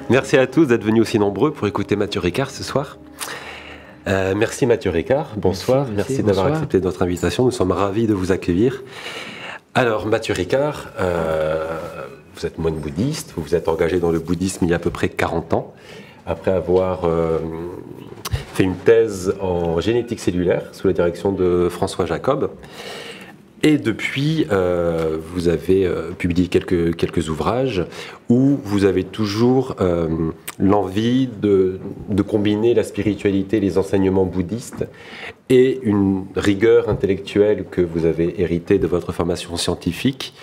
Merci à tous d'être venus aussi nombreux pour écouter Mathieu Ricard ce soir. Merci Mathieu Ricard, bonsoir, merci d'avoir accepté notre invitation, nous sommes ravis de vous accueillir. Alors Mathieu Ricard, vous êtes moine bouddhiste, vous vous êtes engagé dans le bouddhisme il y a à peu près 40 ans, après avoir fait une thèse en génétique cellulaire sous la direction de François Jacob. Et depuis, vous avez publié quelques ouvrages où vous avez toujours l'envie de combiner la spiritualité, les enseignements bouddhistes et une rigueur intellectuelle que vous avez héritée de votre formation scientifique.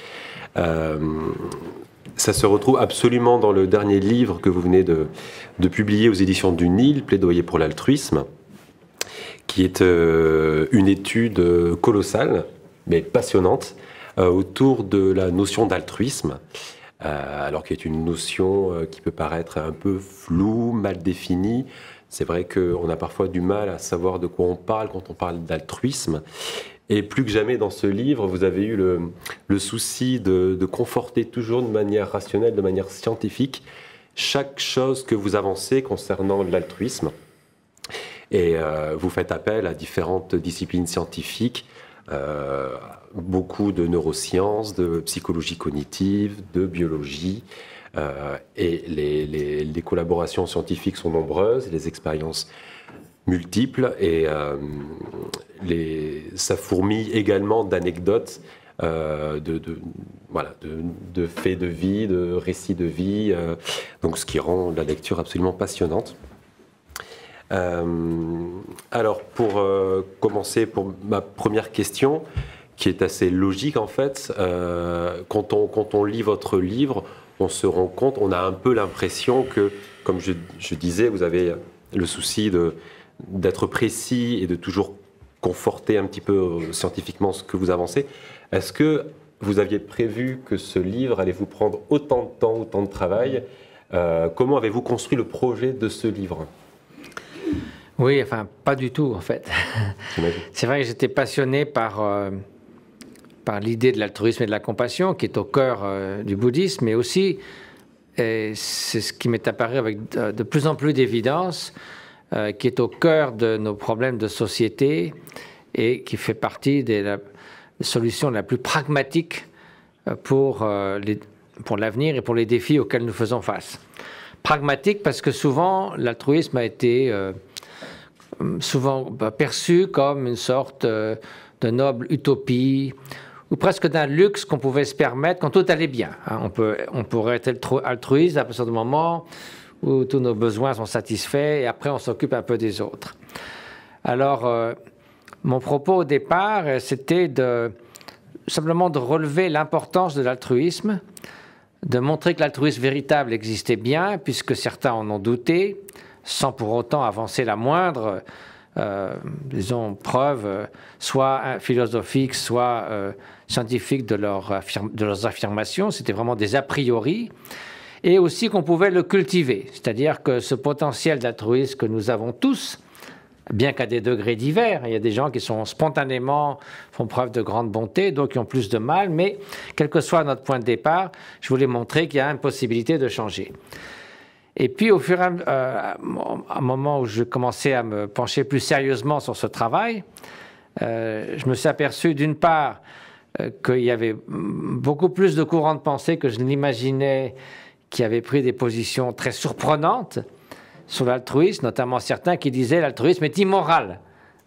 Ça se retrouve absolument dans le dernier livre que vous venez de publier aux éditions du Nil, Plaidoyer pour l'altruisme, qui est une étude colossale, mais passionnante, autour de la notion d'altruisme, alors qu'il y a une notion qui peut paraître un peu floue, mal définie. C'est vrai qu'on a parfois du mal à savoir de quoi on parle quand on parle d'altruisme. Et plus que jamais dans ce livre, vous avez eu le souci de conforter toujours de manière rationnelle, de manière scientifique, chaque chose que vous avancez concernant l'altruisme. Et vous faites appel à différentes disciplines scientifiques, beaucoup de neurosciences, de psychologie cognitive, de biologie, et les collaborations scientifiques sont nombreuses, les expériences multiples, et ça fourmille également d'anecdotes, de faits de vie, de récits de vie, donc ce qui rend la lecture absolument passionnante. Alors, pour commencer, pour ma première question, qui est assez logique en fait, quand on lit votre livre, on se rend compte, on a un peu l'impression que, comme je disais, vous avez le souci d'être précis et de toujours conforter un petit peu scientifiquement ce que vous avancez. Est-ce que vous aviez prévu que ce livre allait vous prendre autant de temps, autant de travail? Comment avez-vous construit le projet de ce livre? Oui, enfin, pas du tout, en fait. C'est vrai que j'étais passionné par l'idée de l'altruisme et de la compassion, qui est au cœur du bouddhisme, mais aussi, et c'est ce qui m'est apparu avec de plus en plus d'évidence, qui est au cœur de nos problèmes de société et qui fait partie des solutions la plus pragmatique pour l'avenir et pour les défis auxquels nous faisons face. Pragmatique parce que souvent, l'altruisme a été souvent perçu comme une sorte de noble utopie ou presque d'un luxe qu'on pouvait se permettre quand tout allait bien. On pourrait être altruiste à partir du moment où tous nos besoins sont satisfaits et après on s'occupe un peu des autres. Alors, mon propos au départ, c'était simplement de relever l'importance de l'altruisme, de montrer que l'altruisme véritable existait bien, puisque certains en ont douté, sans pour autant avancer la moindre, disons, preuve, soit philosophique, soit scientifique de leurs affirmations. C'était vraiment des a priori. Et aussi qu'on pouvait le cultiver. C'est-à-dire que ce potentiel d'altruisme que nous avons tous, bien qu'à des degrés divers, il y a des gens qui sont spontanément, font preuve de grande bonté, d'autres qui ont plus de mal, mais quel que soit notre point de départ, je voulais montrer qu'il y a une possibilité de changer. Et puis, au fur et à un moment où je commençais à me pencher plus sérieusement sur ce travail, je me suis aperçu d'une part qu'il y avait beaucoup plus de courants de pensée que je ne l'imaginais, qui avaient pris des positions très surprenantes sur l'altruisme, notamment certains qui disaient l'altruisme est immoral.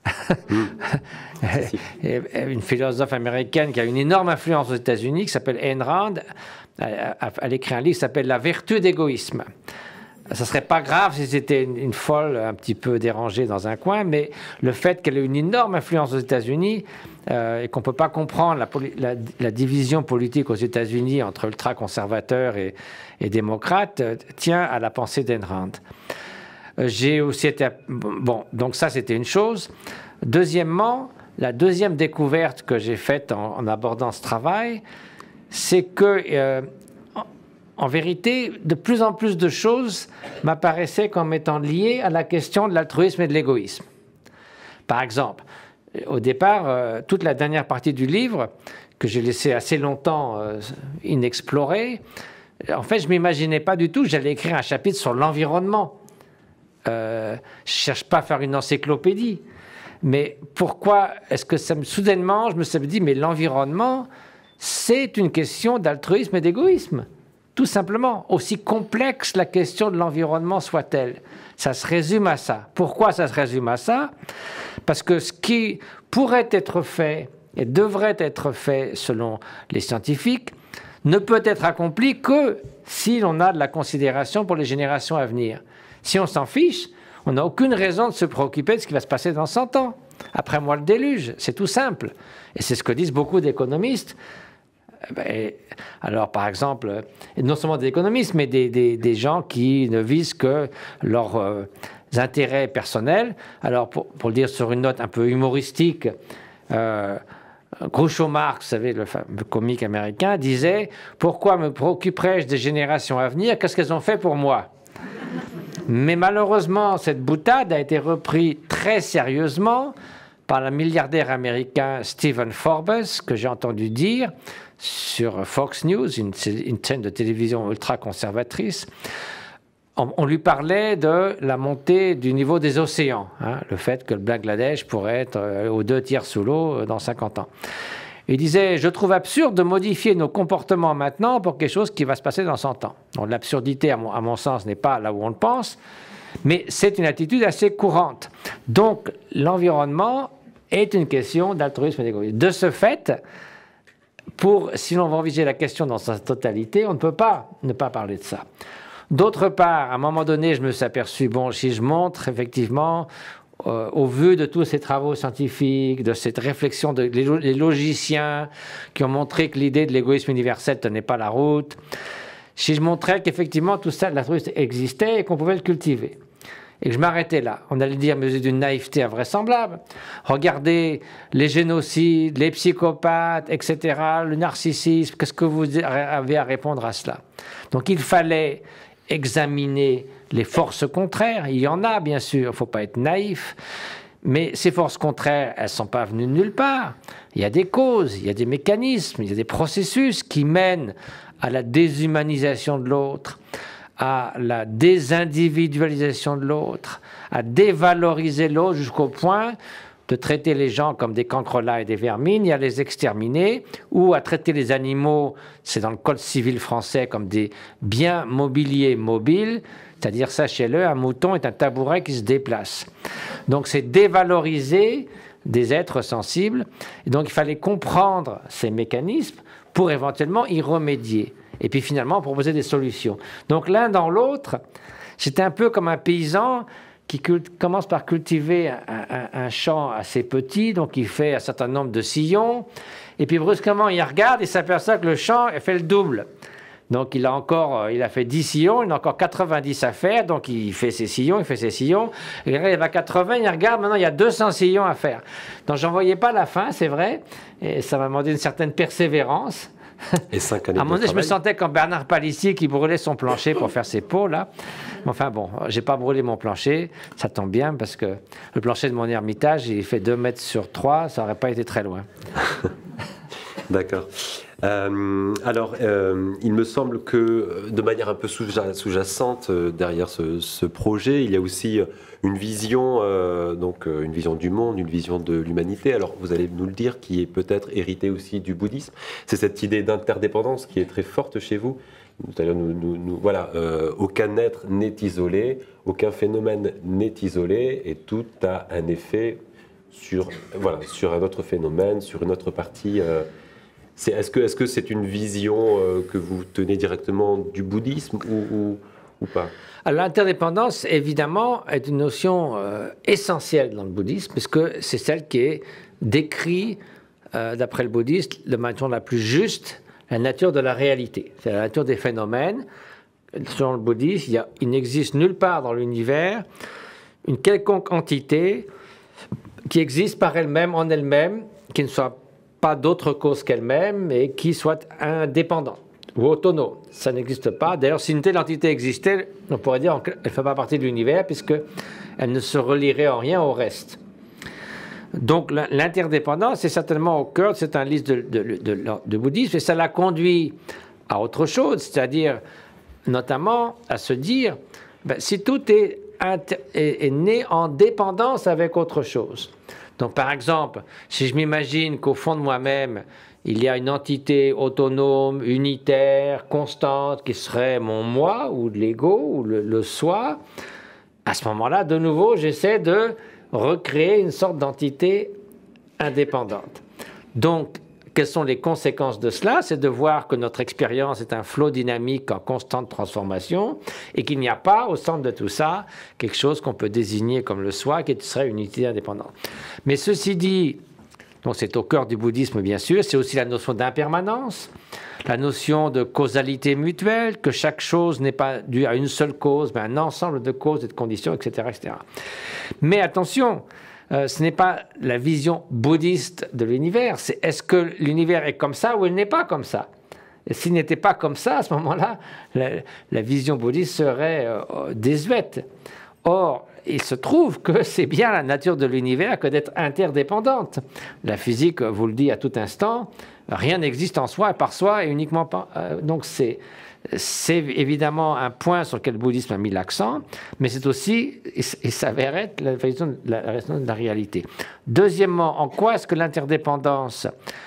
Une philosophe américaine qui a une énorme influence aux États-Unis, qui s'appelle Ayn Rand, elle écrit un livre qui s'appelle La vertu d'égoïsme. Ça serait pas grave si c'était une folle un petit peu dérangée dans un coin, mais le fait qu'elle ait une énorme influence aux États-Unis et qu'on ne peut pas comprendre la division politique aux États-Unis entre ultra-conservateurs et démocrates tient à la pensée d'Ayn Rand. J'ai aussi été... Bon, donc ça, c'était une chose. Deuxièmement, la deuxième découverte que j'ai faite en abordant ce travail, c'est que... en vérité, de plus en plus de choses m'apparaissaient comme étant liées à la question de l'altruisme et de l'égoïsme. Par exemple, au départ, toute la dernière partie du livre, que j'ai laissé assez longtemps inexplorée, En fait, je ne m'imaginais pas du tout que j'allais écrire un chapitre sur l'environnement. Je ne cherche pas à faire une encyclopédie. Mais pourquoi est-ce que soudainement, je me suis dit, mais l'environnement, c'est une question d'altruisme et d'égoïsme. Tout simplement. Aussi complexe la question de l'environnement soit-elle. Ça se résume à ça. Pourquoi ça se résume à ça? Parce que ce qui pourrait être fait et devrait être fait selon les scientifiques ne peut être accompli que si l'on a de la considération pour les générations à venir. Si on s'en fiche, on n'a aucune raison de se préoccuper de ce qui va se passer dans 100 ans. Après moi, le déluge, c'est tout simple. Et c'est ce que disent beaucoup d'économistes. Alors, par exemple, non seulement des économistes, mais des gens qui ne visent que leurs intérêts personnels. Alors, pour le dire sur une note un peu humoristique, Groucho Marx, vous savez, le fameux comique américain, disait « Pourquoi me préoccuperais-je des générations à venir? Qu'est-ce qu'elles ont fait pour moi ?» Mais malheureusement, cette boutade a été reprise très sérieusement par le milliardaire américain Stephen Forbes, que j'ai entendu dire sur Fox News, une chaîne de télévision ultra-conservatrice. On lui parlait de la montée du niveau des océans, hein, le fait que le Bangladesh pourrait être aux 2 tiers sous l'eau dans 50 ans. Il disait « Je trouve absurde de modifier nos comportements maintenant pour quelque chose qui va se passer dans 100 ans. » Donc l'absurdité, à mon sens, n'est pas là où on le pense, mais c'est une attitude assez courante. Donc l'environnement est une question d'altruisme et d'égoïsme. De ce fait, si l'on va envisager la question dans sa totalité, on ne peut pas ne pas parler de ça. D'autre part, à un moment donné, je me suis aperçu, bon, si je montre effectivement, au vu de tous ces travaux scientifiques, de cette réflexion des logiciens qui ont montré que l'idée de l'égoïsme universel ne tenait pas la route, si je montrais qu'effectivement tout ça, l'altruisme existait et qu'on pouvait le cultiver, et que je m'arrêtais là, on allait dire, mais c'est d'une naïveté invraisemblable. Regardez les génocides, les psychopathes, etc., le narcissisme, qu'est-ce que vous avez à répondre à cela? Donc il fallait examiner les forces contraires. Il y en a, bien sûr, il ne faut pas être naïf. Mais ces forces contraires, elles ne sont pas venues de nulle part. Il y a des causes, il y a des mécanismes, il y a des processus qui mènent à la déshumanisation de l'autre, à la désindividualisation de l'autre, à dévaloriser l'autre jusqu'au point de traiter les gens comme des cancrelats et des vermines et à les exterminer, ou à traiter les animaux, c'est dans le code civil français, comme des biens mobiliers mobiles, c'est-à-dire, sachez-le, un mouton est un tabouret qui se déplace. Donc c'est dévaloriser des êtres sensibles, et donc il fallait comprendre ces mécanismes pour éventuellement y remédier, et puis finalement proposer des solutions. Donc l'un dans l'autre, c'était un peu comme un paysan qui commence par cultiver un champ assez petit, donc il fait un certain nombre de sillons, et puis brusquement il regarde et s'aperçoit que le champ fait le double. Donc il a fait 10 sillons, il a encore 90 à faire, donc il fait ses sillons, et là il va à 80, il regarde, maintenant il y a 200 sillons à faire. Donc j'en voyais pas la fin, c'est vrai, et ça m'a demandé une certaine persévérance. Et 5 années à un moment donné, je me sentais comme Bernard Palissy qui brûlait son plancher pour faire ses pots, là. Enfin bon, j'ai pas brûlé mon plancher, ça tombe bien, parce que le plancher de mon ermitage, il fait 2 mètres sur 3, ça aurait pas été très loin. D'accord. Alors, il me semble que, de manière un peu sous-jacente derrière ce projet, il y a aussi une vision, une vision du monde, une vision de l'humanité. Alors, vous allez nous le dire, qui est peut-être héritée aussi du bouddhisme. C'est cette idée d'interdépendance qui est très forte chez vous. C'est-à-dire, voilà, aucun être n'est isolé, aucun phénomène n'est isolé, et tout a un effet sur un autre phénomène, sur une autre partie. Est-ce que c'est une vision que vous tenez directement du bouddhisme ou pas? Alors, l'interdépendance, évidemment, est une notion essentielle dans le bouddhisme, puisque c'est celle qui est décrite, d'après le bouddhisme, de manière la plus juste, la nature de la réalité. C'est la nature des phénomènes. Selon le bouddhisme, il n'existe nulle part dans l'univers une quelconque entité qui existe par elle-même, en elle-même, qui ne soit pas d'autre cause qu'elle-même et qui soit indépendante ou autonome. Ça n'existe pas. D'ailleurs, si une telle entité existait, on pourrait dire qu'elle ne fait pas partie de l'univers puisqu'elle ne se relierait en rien au reste. Donc l'interdépendance est certainement au cœur de cette analyse de bouddhisme et ça l'a conduit à autre chose, c'est-à-dire notamment à se dire, ben, si tout est né en dépendance avec autre chose. Donc par exemple, si je m'imagine qu'au fond de moi-même, il y a une entité autonome, unitaire, constante, qui serait mon moi, ou l'ego, ou le soi, à ce moment-là, de nouveau, j'essaie de recréer une sorte d'entité indépendante. Donc, quelles sont les conséquences de cela? C'est de voir que notre expérience est un flot dynamique en constante transformation et qu'il n'y a pas au centre de tout ça quelque chose qu'on peut désigner comme le soi, qui serait une unité indépendante. Mais ceci dit, donc c'est au cœur du bouddhisme bien sûr, c'est aussi la notion d'impermanence, la notion de causalité mutuelle, que chaque chose n'est pas due à une seule cause, mais un ensemble de causes et de conditions, etc. etc. Mais attention, ce n'est pas la vision bouddhiste de l'univers, c'est est-ce que l'univers est comme ça ou il n'est pas comme ça? Et s'il n'était pas comme ça, à ce moment-là, la vision bouddhiste serait désuète. Or, il se trouve que c'est bien la nature de l'univers que d'être interdépendante. La physique vous le dit à tout instant, rien n'existe en soi, par soi et uniquement par... donc c'est évidemment un point sur lequel le bouddhisme a mis l'accent, mais c'est aussi, et s'avère être la raison de la réalité. Deuxièmement, en quoi est-ce que l'interdépendance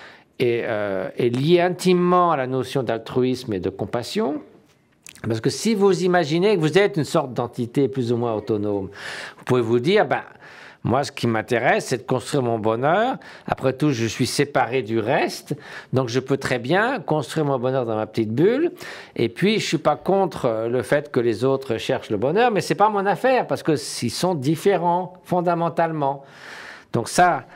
est liée intimement à la notion d'altruisme et de compassion? Parce que si vous imaginez que vous êtes une sorte d'entité plus ou moins autonome, vous pouvez vous dire, ben, moi, ce qui m'intéresse, c'est de construire mon bonheur. Après tout, je suis séparé du reste, donc je peux très bien construire mon bonheur dans ma petite bulle. Et puis, je ne suis pas contre le fait que les autres cherchent le bonheur, mais ce n'est pas mon affaire, parce qu'ils sont différents fondamentalement. Donc ça,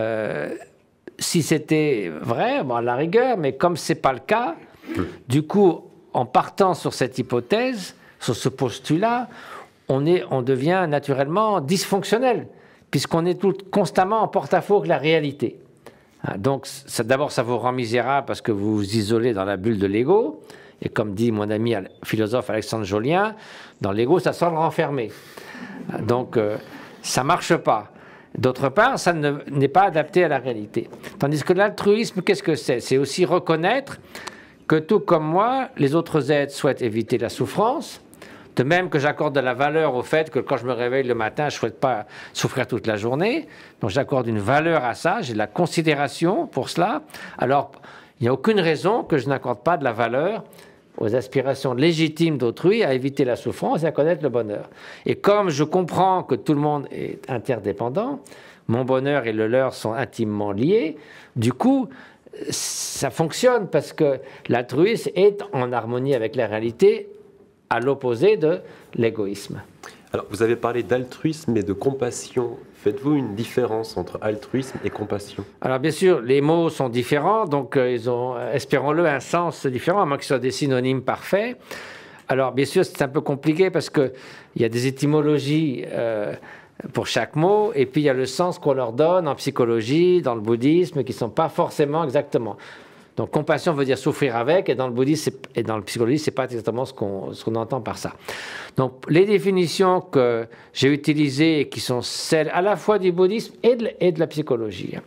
si c'était vrai, bon, à la rigueur, mais comme ce n'est pas le cas, du coup, en partant sur cette hypothèse, sur ce postulat, on devient naturellement dysfonctionnel, puisqu'on est constamment en porte-à-faux avec la réalité. Donc, d'abord, ça vous rend misérable parce que vous vous isolez dans la bulle de l'ego. Et comme dit mon ami philosophe Alexandre Jolien, dans l'ego, ça sent le renfermer. Donc, ça ne marche pas. D'autre part, ça n'est pas adapté à la réalité. Tandis que l'altruisme, qu'est-ce que c'est? C'est aussi reconnaître que tout comme moi, les autres êtres souhaitent éviter la souffrance, de même que j'accorde de la valeur au fait que quand je me réveille le matin, je ne souhaite pas souffrir toute la journée. Donc j'accorde une valeur à ça, j'ai de la considération pour cela. Alors, il n'y a aucune raison que je n'accorde pas de la valeur aux aspirations légitimes d'autrui à éviter la souffrance et à connaître le bonheur. Et comme je comprends que tout le monde est interdépendant, mon bonheur et le leur sont intimement liés, du coup, ça fonctionne parce que l'altruisme est en harmonie avec la réalité, à l'opposé de l'égoïsme. Alors, vous avez parlé d'altruisme et de compassion. Faites-vous une différence entre altruisme et compassion? Alors, bien sûr, les mots sont différents, donc ils ont, espérons-le, un sens différent, à moins qu'ils soient des synonymes parfaits. Alors, bien sûr, c'est un peu compliqué parce qu'il y a des étymologies pour chaque mot, et puis il y a le sens qu'on leur donne en psychologie, dans le bouddhisme, qui ne sont pas forcément exactement. Donc compassion veut dire souffrir avec, et dans le bouddhisme et dans le psychologie, ce n'est pas exactement ce qu'on entend par ça. Donc les définitions que j'ai utilisées, et qui sont celles à la fois du bouddhisme et de la psychologie.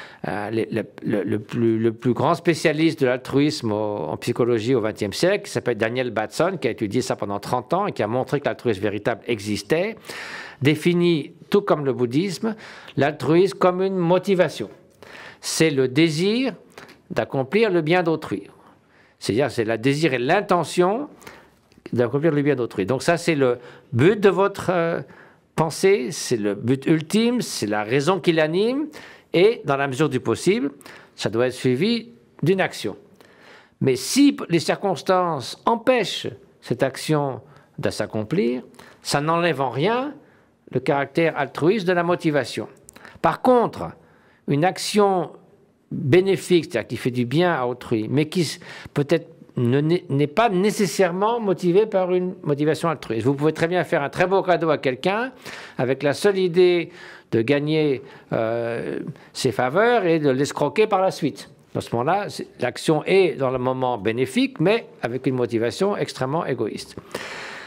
Le plus grand spécialiste de l'altruisme en psychologie au XXe siècle, qui s'appelle Daniel Batson, qui a étudié ça pendant 30 ans et qui a montré que l'altruisme véritable existait, définit, tout comme le bouddhisme, l'altruisme comme une motivation. C'est le désir d'accomplir le bien d'autrui. C'est-à-dire, c'est le désir et l'intention d'accomplir le bien d'autrui. Donc ça, c'est le but de votre pensée, c'est le but ultime, c'est la raison qui l'anime, et dans la mesure du possible, ça doit être suivi d'une action. Mais si les circonstances empêchent cette action de s'accomplir, ça n'enlève en rien le caractère altruiste de la motivation. Par contre, une action bénéfique, c'est-à-dire qui fait du bien à autrui, mais qui peut-être n'est pas nécessairement motivée par une motivation altruiste. Vous pouvez très bien faire un très beau cadeau à quelqu'un avec la seule idée de gagner ses faveurs et de l'escroquer par la suite. Dans ce moment-là, l'action est dans le moment bénéfique, mais avec une motivation extrêmement égoïste.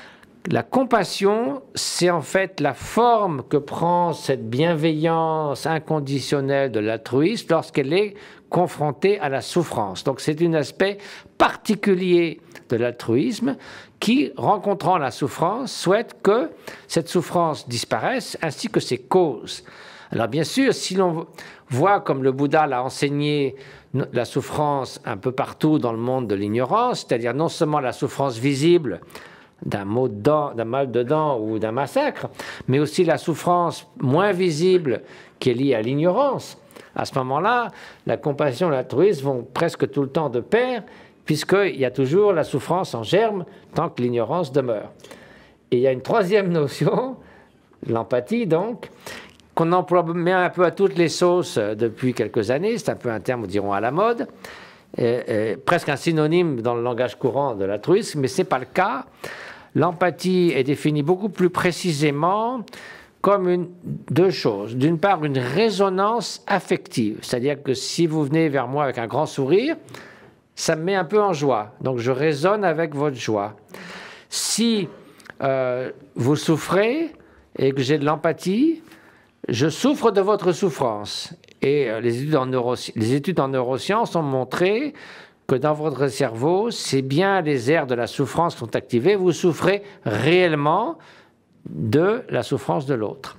La compassion, c'est en fait la forme que prend cette bienveillance inconditionnelle de l'altruisme lorsqu'elle est confrontée à la souffrance. Donc c'est un aspect particulier de l'altruisme qui, rencontrant la souffrance, souhaite que cette souffrance disparaisse ainsi que ses causes. Alors bien sûr, si l'on voit comme le Bouddha l'a enseigné la souffrance un peu partout dans le monde de l'ignorance, c'est-à-dire non seulement la souffrance visible d'un mal de dents ou d'un massacre, mais aussi la souffrance moins visible qui est liée à l'ignorance. À ce moment-là, la compassion et l'altruisme vont presque tout le temps de pair, puisqu'il y a toujours la souffrance en germe tant que l'ignorance demeure. Et il y a une troisième notion, l'empathie donc, qu'on emploie met un peu à toutes les sauces depuis quelques années, c'est un peu un terme, dirons, à la mode, presque un synonyme dans le langage courant de l'altruisme, mais ce n'est pas le cas. L'empathie est définie beaucoup plus précisément comme deux choses. D'une part, une résonance affective, c'est-à-dire que si vous venez vers moi avec un grand sourire, ça me met un peu en joie, donc je résonne avec votre joie. Si vous souffrez et que j'ai de l'empathie, je souffre de votre souffrance. Et les études en neurosciences ont montré que dans votre cerveau, c'est bien les aires de la souffrance qui sont activées. Vous souffrez réellement de la souffrance de l'autre.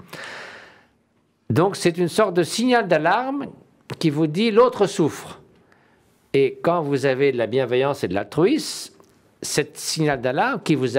Donc c'est une sorte de signal d'alarme qui vous dit l'autre souffre. Et quand vous avez de la bienveillance et de l'altruisme, cet signal d'alarme qui vous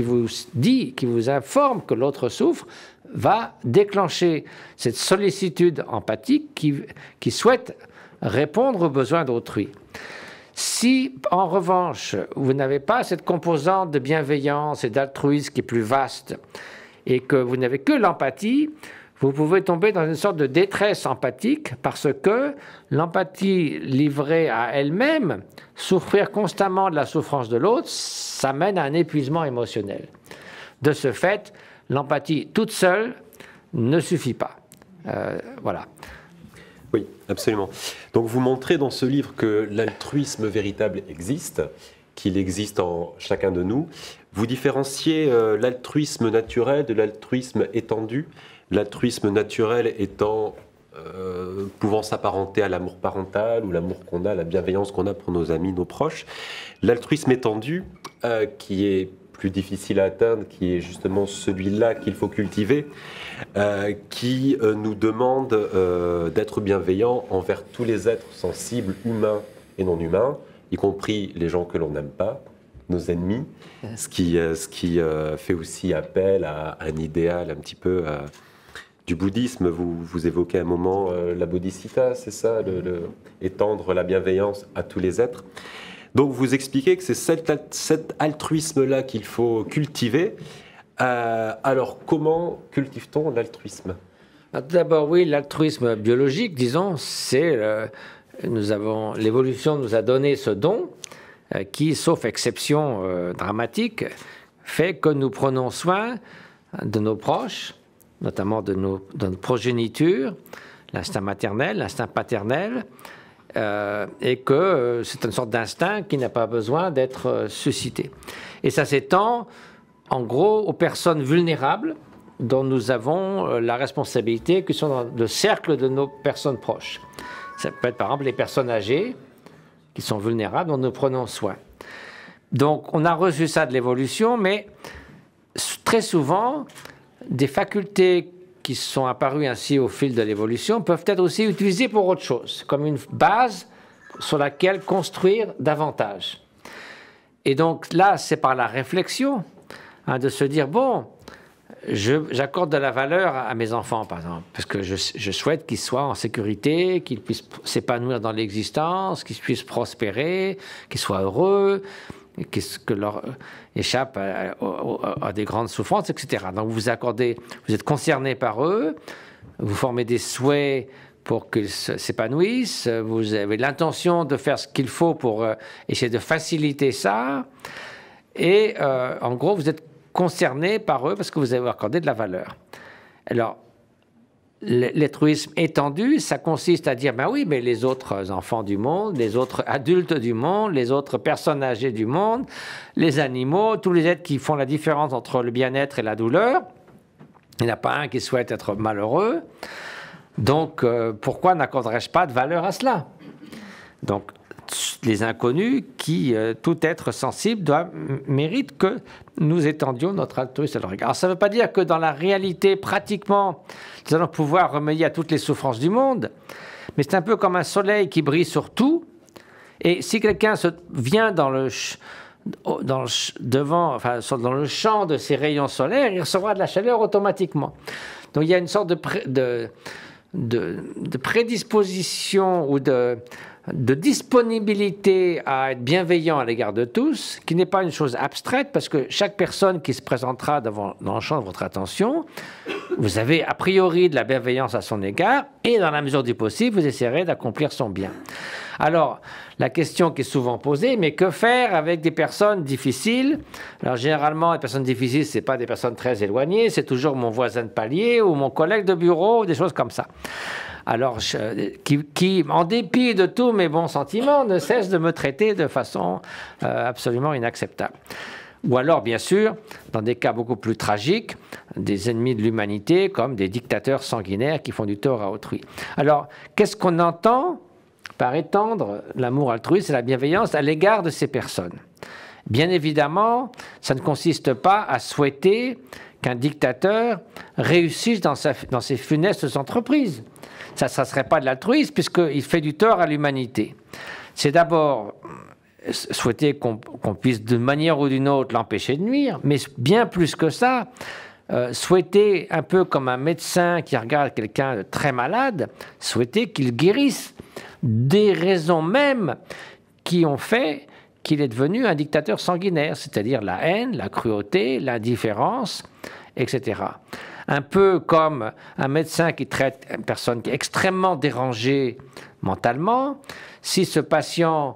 informe que l'autre souffre, va déclencher cette sollicitude empathique qui souhaite répondre aux besoins d'autrui. Si, en revanche, vous n'avez pas cette composante de bienveillance et d'altruisme qui est plus vaste, et que vous n'avez que l'empathie, vous pouvez tomber dans une sorte de détresse empathique parce que l'empathie livrée à elle-même, souffrir constamment de la souffrance de l'autre, ça mène à un épuisement émotionnel. De ce fait, l'empathie toute seule ne suffit pas. Voilà. Oui, absolument. Donc vous montrez dans ce livre que l'altruisme véritable existe, qu'il existe en chacun de nous. Vous différenciez l'altruisme naturel de l'altruisme étendu. L'altruisme naturel étant pouvant s'apparenter à l'amour parental ou l'amour qu'on a, la bienveillance qu'on a pour nos amis, nos proches. L'altruisme étendu, qui est plus difficile à atteindre, qui est justement celui-là qu'il faut cultiver, qui nous demande d'être bienveillant envers tous les êtres sensibles, humains et non humains, y compris les gens que l'on n'aime pas, nos ennemis, ce qui fait aussi appel à un idéal un petit peu du bouddhisme. Vous évoquez un moment la bodhisattva, c'est ça, étendre la bienveillance à tous les êtres. Donc vous expliquez que c'est cet altruisme-là qu'il faut cultiver. Alors comment cultive-t-on l'altruisme? D'abord, oui, l'altruisme biologique, disons, c'est l'évolution nous a donné ce don qui, sauf exception dramatique, fait que nous prenons soin de nos proches, notamment de notre progéniture, l'instinct maternel, l'instinct paternel, et que c'est une sorte d'instinct qui n'a pas besoin d'être suscité. Et ça s'étend, en gros, aux personnes vulnérables dont nous avons la responsabilité, qui sont dans le cercle de nos personnes proches. Ça peut être, par exemple, les personnes âgées qui sont vulnérables, dont nous prenons soin. Donc, on a reçu ça de l'évolution, mais très souvent, des facultés qui sont apparues ainsi au fil de l'évolution peuvent être aussi utilisées pour autre chose, comme une base sur laquelle construire davantage. Et donc là, c'est par la réflexion de se dire, bon, j'accorde de la valeur à mes enfants, par exemple, parce que je souhaite qu'ils soient en sécurité, qu'ils puissent s'épanouir dans l'existence, qu'ils puissent prospérer, qu'ils soient heureux, que leur échappe à des grandes souffrances, etc. Donc vous êtes concerné par eux, vous formez des souhaits pour qu'ils s'épanouissent, vous avez l'intention de faire ce qu'il faut pour essayer de faciliter ça, et en gros vous êtes concerné par eux parce que vous avez accordé de la valeur. Alors, l'altruisme étendu, ça consiste à dire, ben oui, mais les autres enfants du monde, les autres adultes du monde, les autres personnes âgées du monde, les animaux, tous les êtres qui font la différence entre le bien-être et la douleur, il n'y en a pas un qui souhaite être malheureux. Donc, pourquoi n'accorderais-je pas de valeur à cela? Donc, les inconnus qui, tout être sensible, mérite que nous étendions notre altruisme à leur égard. Alors, ça ne veut pas dire que dans la réalité, pratiquement, nous allons pouvoir remédier à toutes les souffrances du monde, mais c'est un peu comme un soleil qui brille sur tout, et si quelqu'un vient dans le champ de ces rayons solaires, il recevra de la chaleur automatiquement. Donc, il y a une sorte de prédisposition ou de disponibilité à être bienveillant à l'égard de tous, qui n'est pas une chose abstraite, parce que chaque personne qui se présentera dans le champ de votre attention, vous avez a priori de la bienveillance à son égard, et dans la mesure du possible, vous essaierez d'accomplir son bien. Alors, la question qui est souvent posée, mais que faire avec des personnes difficiles? Alors, généralement, les personnes difficiles, ce n'est pas des personnes très éloignées, c'est toujours mon voisin de palier ou mon collègue de bureau, ou des choses comme ça. Alors, qui, en dépit de tous mes bons sentiments, ne cesse de me traiter de façon absolument inacceptable. Ou alors, bien sûr, dans des cas beaucoup plus tragiques, des ennemis de l'humanité, comme des dictateurs sanguinaires qui font du tort à autrui. Alors, qu'est-ce qu'on entend par étendre l'amour altruiste et la bienveillance à l'égard de ces personnes? Bien évidemment, ça ne consiste pas à souhaiter qu'un dictateur réussisse dans ses funestes entreprises. Ça ne serait pas de l'altruisme, puisqu'il fait du tort à l'humanité. C'est d'abord souhaiter qu'on puisse, d'une manière ou d'une autre, l'empêcher de nuire, mais bien plus que ça, souhaiter, un peu comme un médecin qui regarde quelqu'un de très malade, souhaiter qu'il guérisse des raisons même qui ont fait qu'il est devenu un dictateur sanguinaire, c'est-à-dire la haine, la cruauté, l'indifférence, etc. Un peu comme un médecin qui traite une personne qui est extrêmement dérangée mentalement. Si ce patient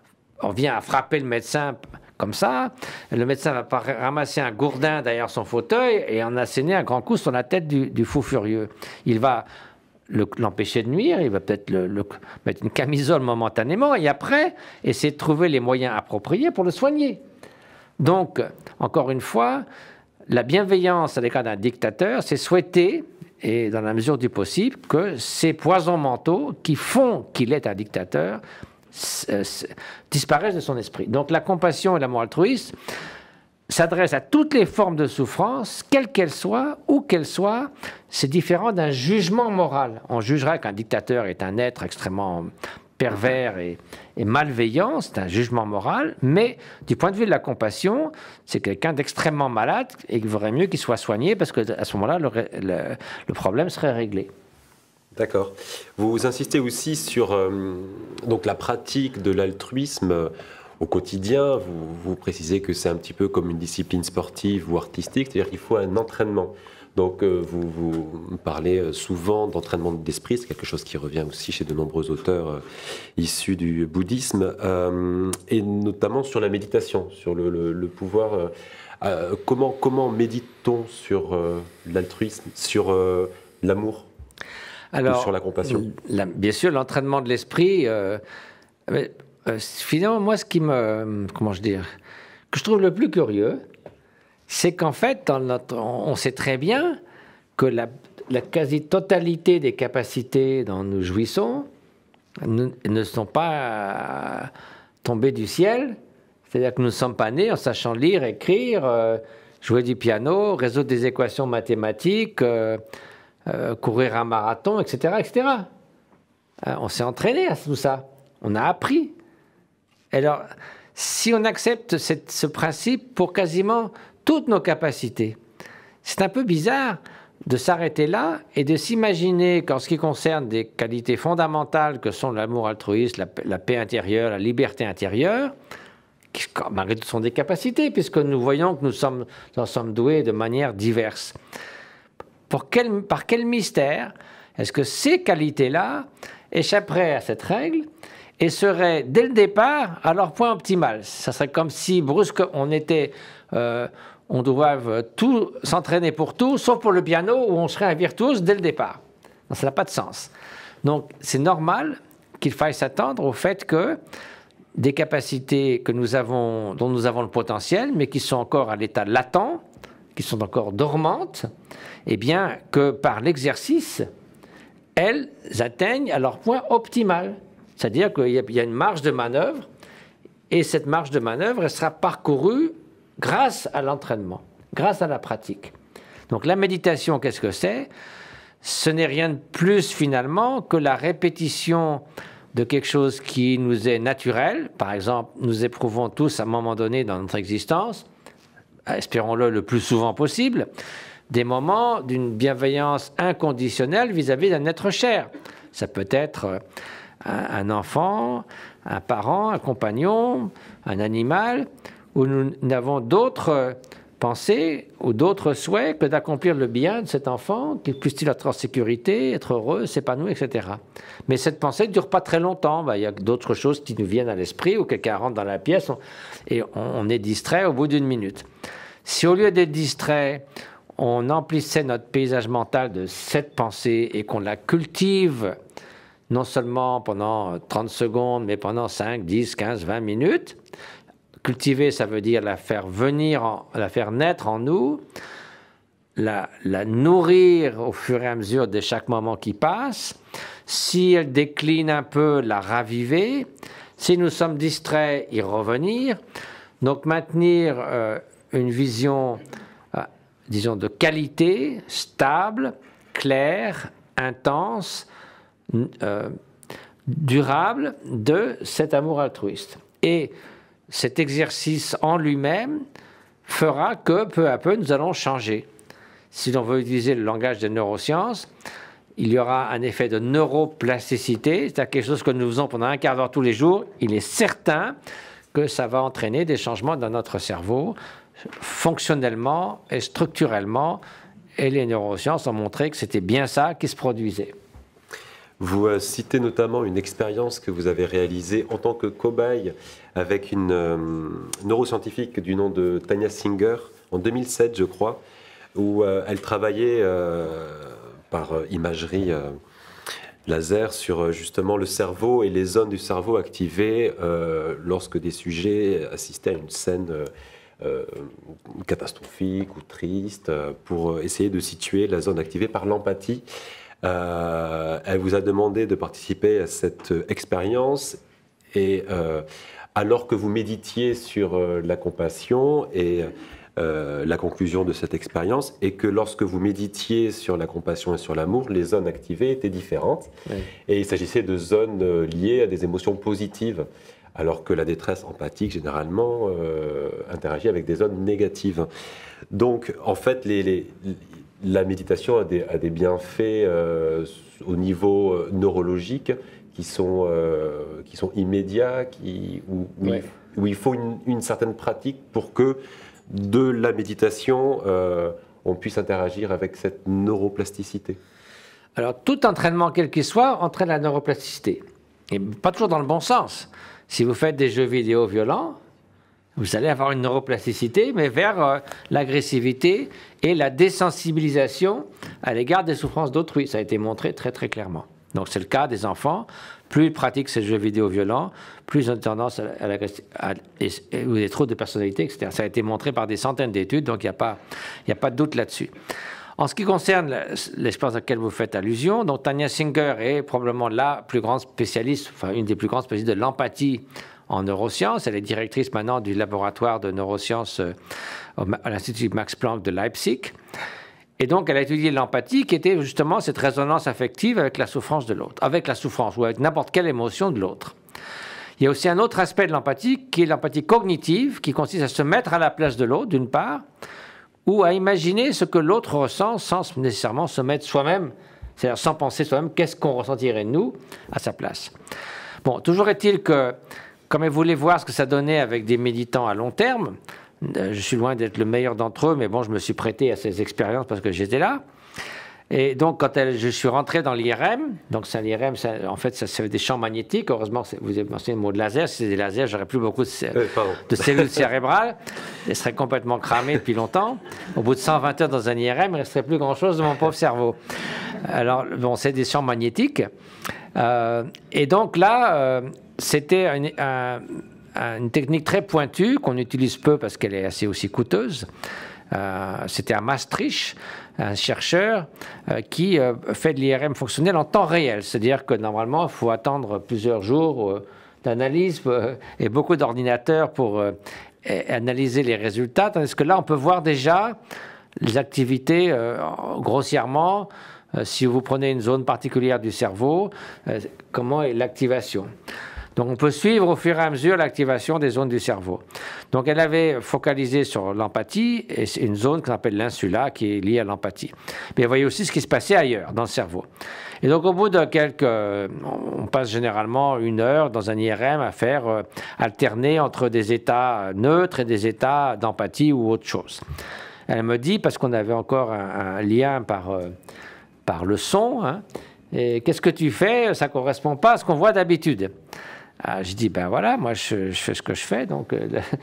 vient à frapper le médecin comme ça, le médecin va ramasser un gourdin derrière son fauteuil et en asséner un grand coup sur la tête du fou furieux. Il va l'empêcher de nuire, il va peut-être mettre une camisole momentanément et après essayer de trouver les moyens appropriés pour le soigner. Donc, encore une fois, la bienveillance à l'égard d'un dictateur, c'est souhaiter, et dans la mesure du possible, que ces poisons mentaux qui font qu'il est un dictateur disparaissent de son esprit. Donc la compassion et l'amour altruiste s'adressent à toutes les formes de souffrance, quelles qu'elles soient, où qu'elles soient. C'est différent d'un jugement moral. On jugera qu'un dictateur est un être extrêmement pervers et malveillant, c'est un jugement moral, mais du point de vue de la compassion, c'est quelqu'un d'extrêmement malade et il vaudrait mieux qu'il soit soigné parce qu'à ce moment-là, le problème serait réglé. D'accord. Vous insistez aussi sur donc la pratique de l'altruisme au quotidien. Vous précisez que c'est un petit peu comme une discipline sportive ou artistique, c'est-à-dire qu'il faut un entraînement. Donc vous parlez souvent d'entraînement d'esprit, c'est quelque chose qui revient aussi chez de nombreux auteurs issus du bouddhisme, et notamment sur la méditation, sur le pouvoir. Comment médite-t-on sur l'altruisme, sur l'amour, ou sur la compassion? Bien sûr, l'entraînement de l'esprit. Finalement, moi, ce qui me, que je trouve le plus curieux, c'est qu'en fait, on sait très bien que la quasi-totalité des capacités dont nous jouissons ne sont pas tombées du ciel. C'est-à-dire que nous ne sommes pas nés en sachant lire, écrire, jouer du piano, résoudre des équations mathématiques, courir un marathon, etc., etc. On s'est entraîné à tout ça. On a appris. Alors, si on accepte ce principe pour quasiment toutes nos capacités, c'est un peu bizarre de s'arrêter là et de s'imaginer qu'en ce qui concerne des qualités fondamentales que sont l'amour altruiste, la paix intérieure, la liberté intérieure, qui malgré tout sont des capacités, puisque nous voyons que nous en sommes doués de manière diverse. Par quel mystère est-ce que ces qualités-là échapperaient à cette règle et seraient, dès le départ, à leur point optimal? Ça serait comme si, brusque, on doit tout s'entraîner pour tout, sauf pour le piano, où on serait un virtuose dès le départ. Ça n'a pas de sens. Donc, c'est normal qu'il faille s'attendre au fait que des capacités que nous avons, dont nous avons le potentiel, mais qui sont encore à l'état latent, qui sont encore dormantes, eh bien, que par l'exercice, elles atteignent à leur point optimal. C'est-à-dire qu'il y a une marge de manœuvre, et cette marge de manœuvre, elle sera parcourue grâce à l'entraînement, grâce à la pratique. Donc la méditation, qu'est-ce que c'est? Ce n'est rien de plus finalement que la répétition de quelque chose qui nous est naturel. Par exemple, nous éprouvons tous à un moment donné dans notre existence, espérons-le le plus souvent possible, des moments d'une bienveillance inconditionnelle vis-à-vis d'un être cher. Ça peut être un enfant, un parent, un compagnon, un animal, où nous n'avons d'autres pensées ou d'autres souhaits que d'accomplir le bien de cet enfant, qu'il puisse-t-il être en sécurité, être heureux, s'épanouir, etc. Mais cette pensée ne dure pas très longtemps. Il y a d'autres choses qui nous viennent à l'esprit, ou quelqu'un rentre dans la pièce et on est distrait au bout d'une minute. Si au lieu d'être distrait, on emplissait notre paysage mental de cette pensée et qu'on la cultive non seulement pendant 30 secondes, mais pendant 5, 10, 15, 20 minutes. Cultiver, ça veut dire la faire venir, la faire naître en nous, la nourrir au fur et à mesure de chaque moment qui passe. Si elle décline un peu, la raviver. Si nous sommes distraits, y revenir. Donc maintenir une vision, disons, de qualité, stable, claire, intense, durable de cet amour altruiste. Et cet exercice en lui-même fera que peu à peu nous allons changer. Si l'on veut utiliser le langage des neurosciences, il y aura un effet de neuroplasticité, c'est-à-dire quelque chose que nous faisons pendant un quart d'heure tous les jours. Il est certain que ça va entraîner des changements dans notre cerveau, fonctionnellement et structurellement, et les neurosciences ont montré que c'était bien ça qui se produisait. Vous citez notamment une expérience que vous avez réalisée en tant que cobaye avec une neuroscientifique du nom de Tania Singer en 2007, je crois, où elle travaillait par imagerie laser sur justement le cerveau et les zones du cerveau activées lorsque des sujets assistaient à une scène catastrophique ou triste, pour essayer de situer la zone activée par l'empathie. Elle vous a demandé de participer à cette expérience et alors que vous méditiez sur la compassion et la conclusion de cette expérience, et que lorsque vous méditiez sur la compassion et sur l'amour, les zones activées étaient différentes. Oui. Et il s'agissait de zones liées à des émotions positives, alors que la détresse empathique, généralement, interagit avec des zones négatives. Donc, en fait, la méditation a des bienfaits au niveau neurologique qui sont immédiats, où il faut une certaine pratique pour que de la méditation, on puisse interagir avec cette neuroplasticité. Alors, tout entraînement, quel qu'il soit, entraîne la neuroplasticité. Et pas toujours dans le bon sens. Si vous faites des jeux vidéo violents, vous allez avoir une neuroplasticité, mais vers l'agressivité et la désensibilisation à l'égard des souffrances d'autrui. Ça a été montré très très clairement. Donc c'est le cas des enfants. Plus ils pratiquent ces jeux vidéo violents, plus ils ont tendance à l'agressivité, ou des troubles de personnalité, etc. Ça a été montré par des centaines d'études, donc il n'y a pas de doute là-dessus. En ce qui concerne l'expérience à laquelle vous faites allusion, donc Tania Singer est probablement la plus grande spécialiste, enfin une des plus grandes spécialistes de l'empathie en neurosciences. Elle est directrice maintenant du laboratoire de neurosciences à l'Institut Max Planck de Leipzig. Et donc, elle a étudié l'empathie, qui était justement cette résonance affective avec la souffrance de l'autre, avec la souffrance ou avec n'importe quelle émotion de l'autre. Il y a aussi un autre aspect de l'empathie, qui est l'empathie cognitive, qui consiste à se mettre à la place de l'autre, d'une part, ou à imaginer ce que l'autre ressent sans nécessairement se mettre soi-même, c'est-à-dire sans penser soi-même qu'est-ce qu'on ressentirait nous à sa place. Bon, toujours est-il que, comme elle voulait voir ce que ça donnait avec des méditants à long terme, je suis loin d'être le meilleur d'entre eux, mais bon, je me suis prêté à ces expériences parce que j'étais là. Et donc, je suis rentré dans l'IRM, donc c'est un IRM, en fait, ça fait des champs magnétiques. Heureusement, vous avez mentionné le mot de laser. Si c'était des lasers, j'aurais plus beaucoup de cellules cérébrales. Elles seraient complètement cramées depuis longtemps. Au bout de 120 heures dans un IRM, il ne resterait plus grand-chose de mon pauvre cerveau. Alors, bon, c'est des champs magnétiques. Et donc là, c'était une technique très pointue qu'on utilise peu parce qu'elle est assez aussi coûteuse. C'était à Maastricht, un chercheur qui fait de l'IRM fonctionnel en temps réel. C'est-à-dire que normalement, il faut attendre plusieurs jours d'analyse et beaucoup d'ordinateurs pour analyser les résultats. Tandis que là, on peut voir déjà les activités grossièrement. Si vous prenez une zone particulière du cerveau, comment est l'activation. Donc on peut suivre au fur et à mesure l'activation des zones du cerveau. Donc elle avait focalisé sur l'empathie, et c'est une zone qu'on appelle l'insula qui est liée à l'empathie. Mais elle voyait aussi ce qui se passait ailleurs, dans le cerveau. Et donc au bout de on passe généralement 1 heure dans un IRM à faire alterner entre des états neutres et des états d'empathie ou autre chose. Elle me dit, parce qu'on avait encore un lien par le son, hein, et qu'est-ce que tu fais? Ça ne correspond pas à ce qu'on voit d'habitude. Je dis, ben voilà, moi je fais ce que je fais. Donc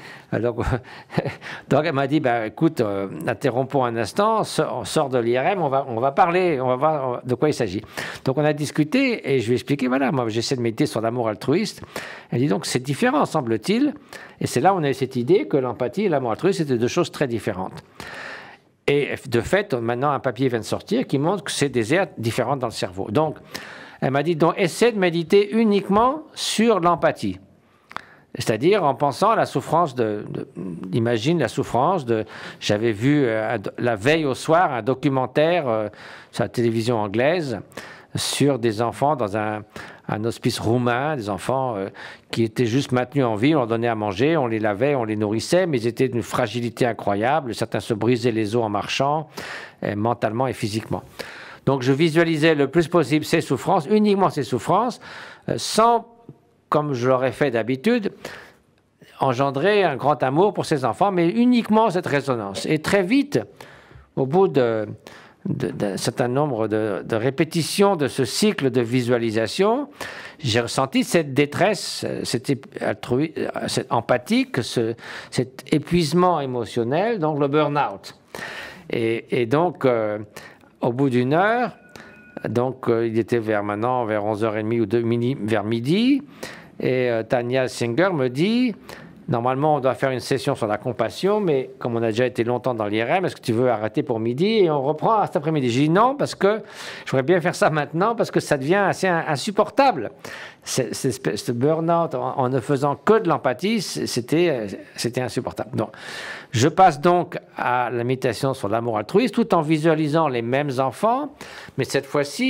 elle m'a dit, ben écoute, interrompons un instant, on sort de l'IRM, on va parler, on va voir de quoi il s'agit. Donc on a discuté et je lui ai expliqué, voilà, moi j'essaie de méditer sur l'amour altruiste. Elle dit donc c'est différent, semble-t-il. Et c'est là où on a eu cette idée que l'empathie et l'amour altruiste étaient 2 choses très différentes. Et de fait, maintenant un papier vient de sortir qui montre que c'est des aires différentes dans le cerveau. Donc, elle m'a dit, donc, essaie de méditer uniquement sur l'empathie. C'est-à-dire en pensant à la souffrance imagine la souffrance j'avais vu la veille au soir un documentaire sur la télévision anglaise sur des enfants dans un hospice roumain, des enfants qui étaient juste maintenus en vie, on leur donnait à manger, on les lavait, on les nourrissait, mais ils étaient d'une fragilité incroyable, certains se brisaient les os en marchant, mentalement et physiquement. Donc je visualisais le plus possible ces souffrances, uniquement ces souffrances, sans, comme je l'aurais fait d'habitude, engendrer un grand amour pour ces enfants, mais uniquement cette résonance. Et très vite, au bout d'un certain nombre de répétitions de ce cycle de visualisation, j'ai ressenti cette détresse, cette empathique, cet épuisement émotionnel, donc le burn-out. Et donc, au bout d'1 heure, donc il était vers 11h30 ou vers midi, et Tania Singer me dit, normalement on doit faire une session sur la compassion, mais comme on a déjà été longtemps dans l'IRM, est-ce que tu veux arrêter pour midi et on reprend cet après-midi? J'ai dit non, parce que je voudrais bien faire ça maintenant, parce que ça devient assez insupportable. Ce burn-out, en ne faisant que de l'empathie, c'était insupportable. Donc, je passe donc à la méditation sur l'amour altruiste, tout en visualisant les mêmes enfants, mais cette fois-ci,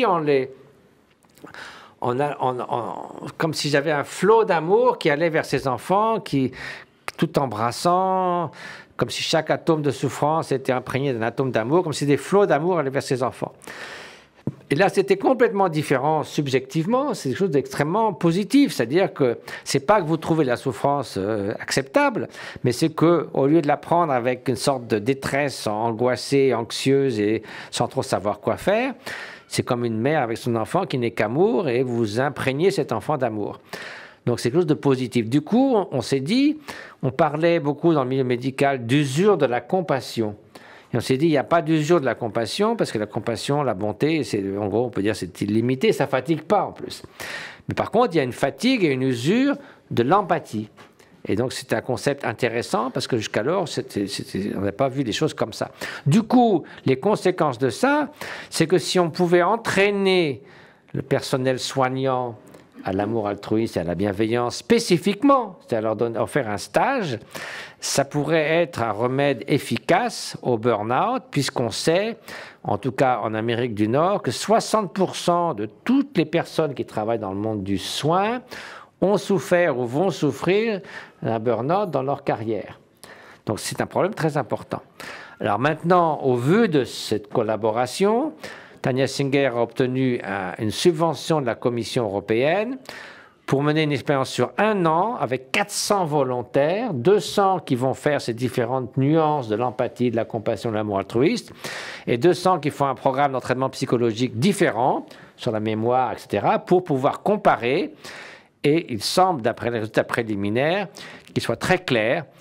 comme si j'avais un flot d'amour qui allait vers ces enfants, tout embrassant, comme si chaque atome de souffrance était imprégné d'un atome d'amour, comme si des flots d'amour allaient vers ces enfants. Et là, c'était complètement différent subjectivement, c'est quelque chose d'extrêmement positif, c'est-à-dire que c'est pas que vous trouvez la souffrance acceptable, mais c'est que au lieu de la prendre avec une sorte de détresse angoissée, anxieuse et sans trop savoir quoi faire, c'est comme une mère avec son enfant qui n'est qu'amour et vous imprégnez cet enfant d'amour. Donc c'est quelque chose de positif. Du coup, on s'est dit, on parlait beaucoup dans le milieu médical d'usure de la compassion. Et on s'est dit, il n'y a pas d'usure de la compassion, parce que la compassion, la bonté, en gros, on peut dire c'est illimité, ça ne fatigue pas en plus. Mais par contre, il y a une fatigue et une usure de l'empathie. Et donc, c'est un concept intéressant, parce que jusqu'alors, on n'a pas vu des choses comme ça. Du coup, les conséquences de ça, c'est que si on pouvait entraîner le personnel soignant à l'amour altruiste et à la bienveillance spécifiquement, c'est-à-dire leur faire un stage, ça pourrait être un remède efficace au burn-out, puisqu'on sait, en tout cas en Amérique du Nord, que 60% de toutes les personnes qui travaillent dans le monde du soin ont souffert ou vont souffrir d'un burn-out dans leur carrière. Donc c'est un problème très important. Alors maintenant, au vu de cette collaboration, Tania Singer a obtenu une subvention de la Commission européenne pour mener une expérience sur 1 an avec 400 volontaires, 200 qui vont faire ces différentes nuances de l'empathie, de la compassion, de l'amour altruiste, et 200 qui font un programme d'entraînement psychologique différent sur la mémoire, etc., pour pouvoir comparer. Et il semble, d'après les résultats préliminaires, qu'il soit très clair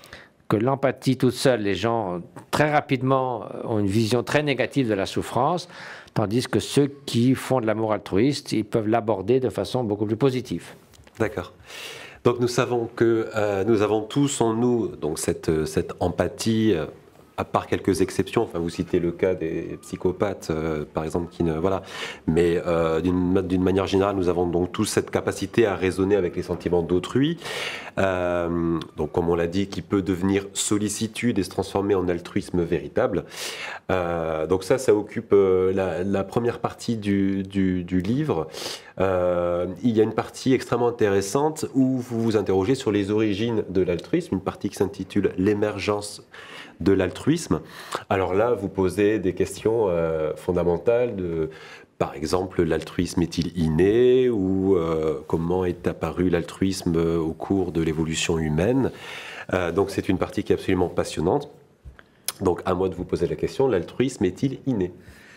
que l'empathie toute seule, les gens très rapidement ont une vision très négative de la souffrance, tandis que ceux qui font de l'amour altruiste, ils peuvent l'aborder de façon beaucoup plus positive. D'accord. Donc nous savons que nous avons tous en nous donc cette empathie, à part quelques exceptions. Enfin, vous citez le cas des psychopathes, par exemple, qui ne voilà. Mais d'une manière générale, nous avons donc tous cette capacité à raisonner avec les sentiments d'autrui. Donc, comme on l'a dit, qui peut devenir sollicitude et se transformer en altruisme véritable. Donc ça occupe la première partie du livre. Il y a une partie extrêmement intéressante où vous vous interrogez sur les origines de l'altruisme, une partie qui s'intitule « L'émergence de l'altruisme ». Alors là, vous posez des questions fondamentales de, par exemple, l'altruisme est-il inné ou comment est apparu l'altruisme au cours de l'évolution humaine. Donc c'est une partie qui est absolument passionnante. Donc à moi de vous poser la question, l'altruisme est-il inné ?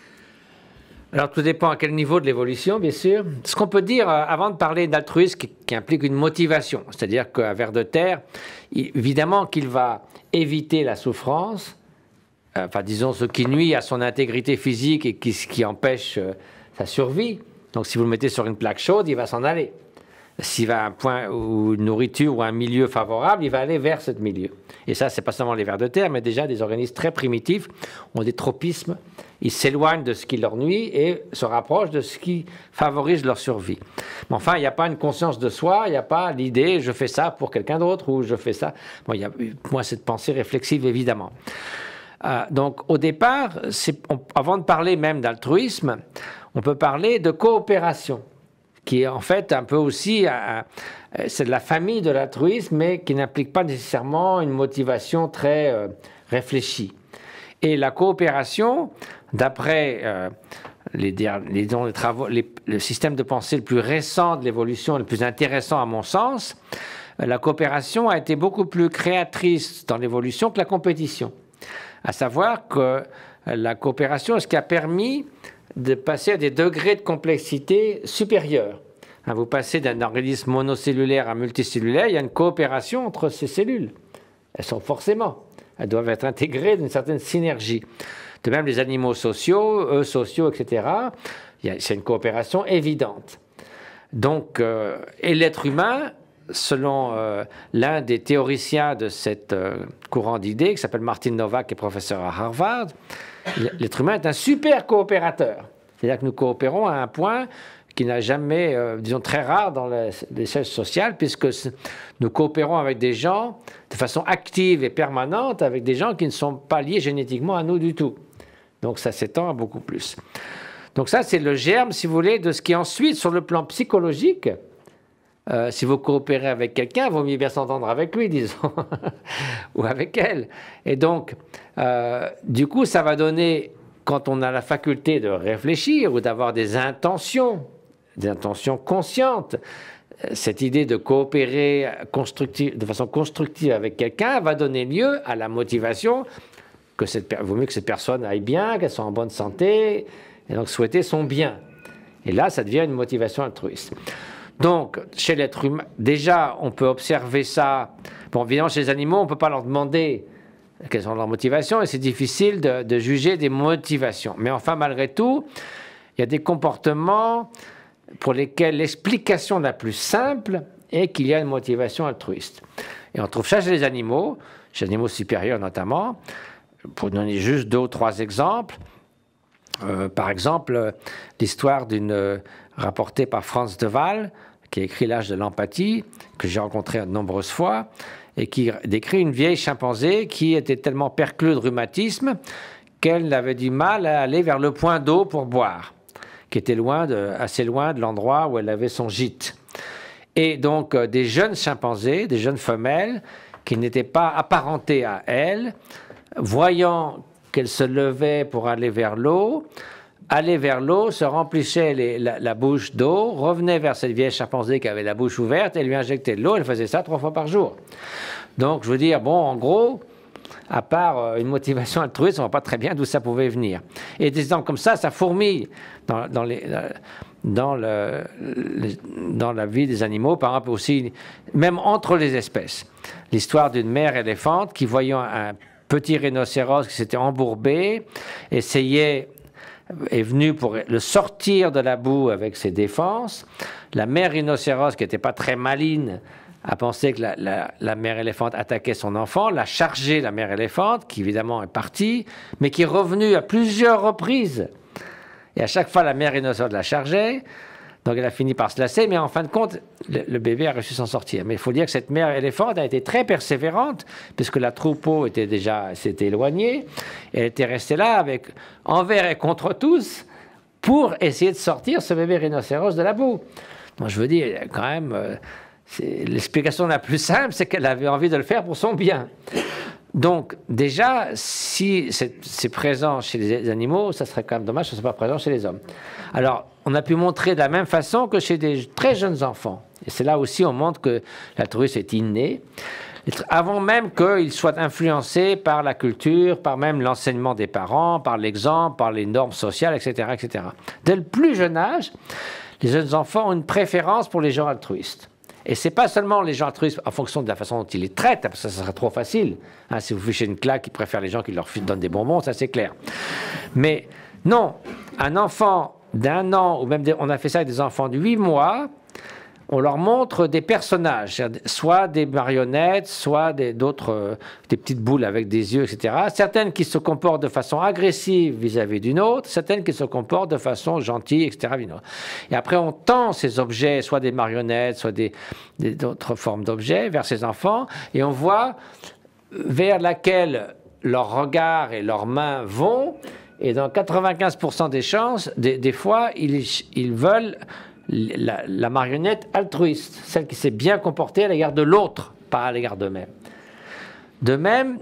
Alors, tout dépend à quel niveau de l'évolution, bien sûr. Ce qu'on peut dire, avant de parler d'altruisme qui implique une motivation, c'est-à-dire qu'un ver de terre, évidemment qu'il va éviter la souffrance, enfin, disons, ce qui nuit à son intégrité physique et qui empêche sa survie. Donc, si vous le mettez sur une plaque chaude, il va s'en aller. S'il va à un point où une nourriture ou un milieu favorable, il va aller vers ce milieu. Et ça, c'est pas seulement les vers de terre, mais déjà des organismes très primitifs ont des tropismes. Ils s'éloignent de ce qui leur nuit et se rapprochent de ce qui favorise leur survie. Mais enfin, il n'y a pas une conscience de soi, il n'y a pas l'idée « je fais ça pour quelqu'un d'autre » ou « je fais ça ». Bon, il y a moi cette pensée réflexive, évidemment. Donc, au départ, avant de parler même d'altruisme, on peut parler de coopération, qui est en fait un peu aussi, c'est de la famille de l'altruisme, mais qui n'implique pas nécessairement une motivation très réfléchie. Et la coopération, d'après le système de pensée le plus récent de l'évolution, le plus intéressant à mon sens, la coopération a été beaucoup plus créatrice dans l'évolution que la compétition. À savoir que la coopération est ce qui a permis de passer à des degrés de complexité supérieurs. Vous passez d'un organisme monocellulaire à multicellulaire, il y a une coopération entre ces cellules. Elles doivent être intégrées d'une certaine synergie. De même, les animaux sociaux, eux sociaux, etc., c'est une coopération évidente. Donc, et l'être humain, selon l'un des théoriciens de cette courant d'idées, qui s'appelle Martin Nowak, qui est professeur à Harvard, l'être humain est un super coopérateur. C'est-à-dire que nous coopérons à un point qui n'a jamais, disons, très rare dans l'échelle sociale, puisque nous coopérons avec des gens de façon active et permanente, avec des gens qui ne sont pas liés génétiquement à nous du tout. Donc ça s'étend à beaucoup plus. Donc ça, c'est le germe, si vous voulez, de ce qui ensuite, sur le plan psychologique, si vous coopérez avec quelqu'un, il vaut mieux bien s'entendre avec lui, disons, ou avec elle. Et donc, du coup, ça va donner, quand on a la faculté de réfléchir ou d'avoir des intentions conscientes, cette idée de coopérer de façon constructive avec quelqu'un va donner lieu à la motivation que vaut mieux que cette personne aille bien, qu'elle soit en bonne santé, et donc souhaiter son bien. Et là, ça devient une motivation altruiste. Donc, chez l'être humain, déjà, on peut observer ça. Bon, évidemment, chez les animaux, on ne peut pas leur demander quelles sont leurs motivations, et c'est difficile de juger des motivations. Mais enfin, malgré tout, il y a des comportements pour lesquels l'explication la plus simple est qu'il y a une motivation altruiste. Et on trouve ça chez les animaux supérieurs notamment. Pour donner juste 2 ou 3 exemples, par exemple, l'histoire rapportée par Franz de Waal, qui a écrit L'âge de l'empathie, que j'ai rencontré de nombreuses fois, et qui décrit une vieille chimpanzé qui était tellement perclue de rhumatisme qu'elle avait du mal à aller vers le point d'eau pour boire, qui était assez loin de l'endroit où elle avait son gîte. Et donc, des jeunes chimpanzés, des jeunes femelles, qui n'étaient pas apparentées à elle, voyant qu'elle se levait pour aller vers l'eau, se remplissait la bouche d'eau, revenait vers cette vieille chimpanzé qui avait la bouche ouverte et lui injectait de l'eau. Elle faisait ça 3 fois par jour. Donc, je veux dire, bon, en gros, à part une motivation altruiste, on ne voit pas très bien d'où ça pouvait venir. Et des exemples comme ça fourmille dans la vie des animaux, par exemple aussi, même entre les espèces. L'histoire d'une mère éléphante qui, voyant un petit rhinocéros qui s'était embourbé, est venue pour le sortir de la boue avec ses défenses. La mère rhinocéros, qui n'était pas très maligne, a pensé que la mère éléphante attaquait son enfant, l'a chargé, la mère éléphante, qui évidemment est partie, mais qui est revenue à plusieurs reprises. Et à chaque fois, la mère rhinocéros la chargeait, donc elle a fini par se lasser, mais en fin de compte, le bébé a réussi à s'en sortir. Mais il faut dire que cette mère éléphante a été très persévérante, puisque la troupeau s'était éloignée, et elle était restée là, envers et contre tous, pour essayer de sortir ce bébé rhinocéros de la boue. Moi, je veux dire, quand même... l'explication la plus simple, c'est qu'elle avait envie de le faire pour son bien. Donc, déjà, si c'est présent chez les animaux, ça serait quand même dommage que ce ne soit pas présent chez les hommes. Alors, on a pu montrer de la même façon que chez des très jeunes enfants. Et c'est là aussi on montre que l'altruisme est inné, avant même qu'ils soient influencés par la culture, par même l'enseignement des parents, par l'exemple, par les normes sociales, etc., etc. Dès le plus jeune âge, les jeunes enfants ont une préférence pour les gens altruistes. Et ce n'est pas seulement les gens altruistes en fonction de la façon dont ils les traitent, parce que ça serait trop facile. Hein, si vous fichez une claque, ils préfèrent les gens qui leur donnent des bonbons, ça c'est clair. Mais non, un enfant d'1 an, ou même on a fait ça avec des enfants de 8 mois, on leur montre des personnages, soit des marionnettes, soit des petites boules avec des yeux, etc. Certaines qui se comportent de façon agressive vis-à-vis d'une autre, certaines qui se comportent de façon gentille, etc. Et après, on tend ces objets, soit des marionnettes, soit d'autres formes d'objets, vers ces enfants, et on voit vers laquelle leurs regards et leurs mains vont, et dans 95% des chances, des fois, ils veulent la marionnette altruiste, celle qui s'est bien comportée à l'égard de l'autre, pas à l'égard d'eux-mêmes. De même,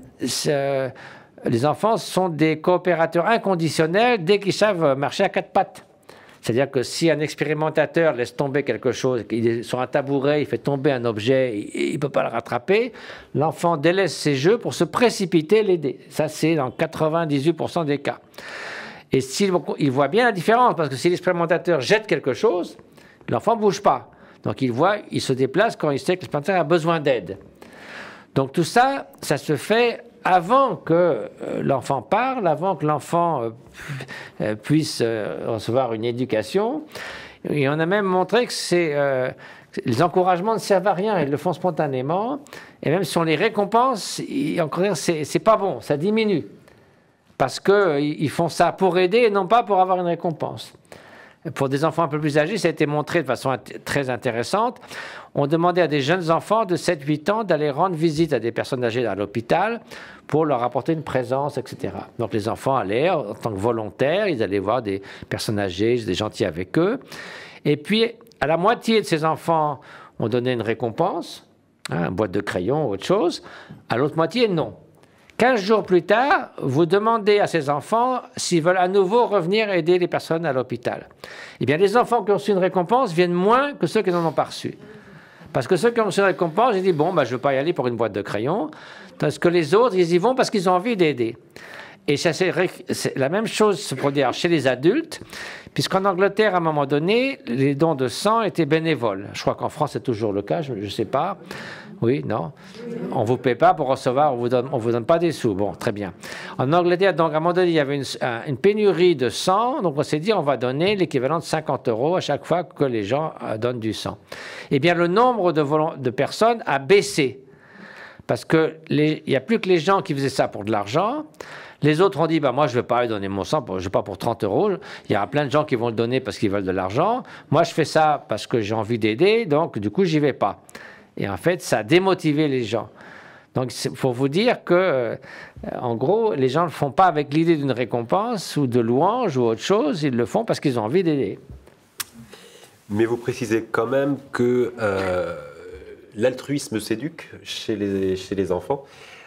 les enfants sont des coopérateurs inconditionnels dès qu'ils savent marcher à 4 pattes. C'est-à-dire que si un expérimentateur laisse tomber quelque chose, il est sur un tabouret, il fait tomber un objet, il ne peut pas le rattraper, l'enfant délaisse ses jeux pour se précipiter l'aider. Ça, c'est dans 98% des cas. Et il voit bien la différence, parce que si l'expérimentateur jette quelque chose, l'enfant ne bouge pas. Donc il se déplace quand il sait que l'expérimentateur a besoin d'aide. Donc tout ça, ça se fait avant que l'enfant parle, avant que l'enfant puisse recevoir une éducation. Et on a même montré que les encouragements ne servent à rien, ils le font spontanément. Et même si on les récompense, c'est pas bon, ça diminue. Parce qu'ils font ça pour aider et non pas pour avoir une récompense. Pour des enfants un peu plus âgés, ça a été montré de façon très intéressante. On demandait à des jeunes enfants de 7-8 ans d'aller rendre visite à des personnes âgées à l'hôpital pour leur apporter une présence, etc. Donc les enfants allaient en tant que volontaires, ils allaient voir des personnes âgées, des gentils avec eux. Et puis, à la moitié de ces enfants, on donnait une récompense, une boîte de crayons ou autre chose. À l'autre moitié, non. 15 jours plus tard, vous demandez à ces enfants s'ils veulent à nouveau revenir aider les personnes à l'hôpital. Eh bien, les enfants qui ont reçu une récompense viennent moins que ceux qui n'en ont pas reçu. Parce que ceux qui ont reçu une récompense, ils disent « bon, je ne veux pas y aller pour une boîte de crayons », tandis que les autres, ils y vont parce qu'ils ont envie d'aider. Et ça, c'est la même chose se produit chez les adultes, puisqu'en Angleterre, à un moment donné, les dons de sang étaient bénévoles. Je crois qu'en France, c'est toujours le cas, je ne sais pas. Oui, non. On ne vous paie pas pour recevoir, on vous donne pas des sous. Bon, très bien. En Angleterre, donc, à un moment donné, il y avait une pénurie de sang, donc on s'est dit, on va donner l'équivalent de 50 € à chaque fois que les gens donnent du sang. Eh bien, le nombre de personnes a baissé, parce qu'il n'y a plus que les gens qui faisaient ça pour de l'argent. Les autres ont dit, moi je ne vais pas aller donner mon sang, je ne vais pas pour 30 €. Il y a plein de gens qui vont le donner parce qu'ils veulent de l'argent. Moi je fais ça parce que j'ai envie d'aider, donc du coup j'y vais pas. Et en fait, ça a démotivé les gens. Donc il faut vous dire que, en gros, les gens ne le font pas avec l'idée d'une récompense ou de louange ou autre chose, ils le font parce qu'ils ont envie d'aider. Mais vous précisez quand même que l'altruisme s'éduque chez les enfants.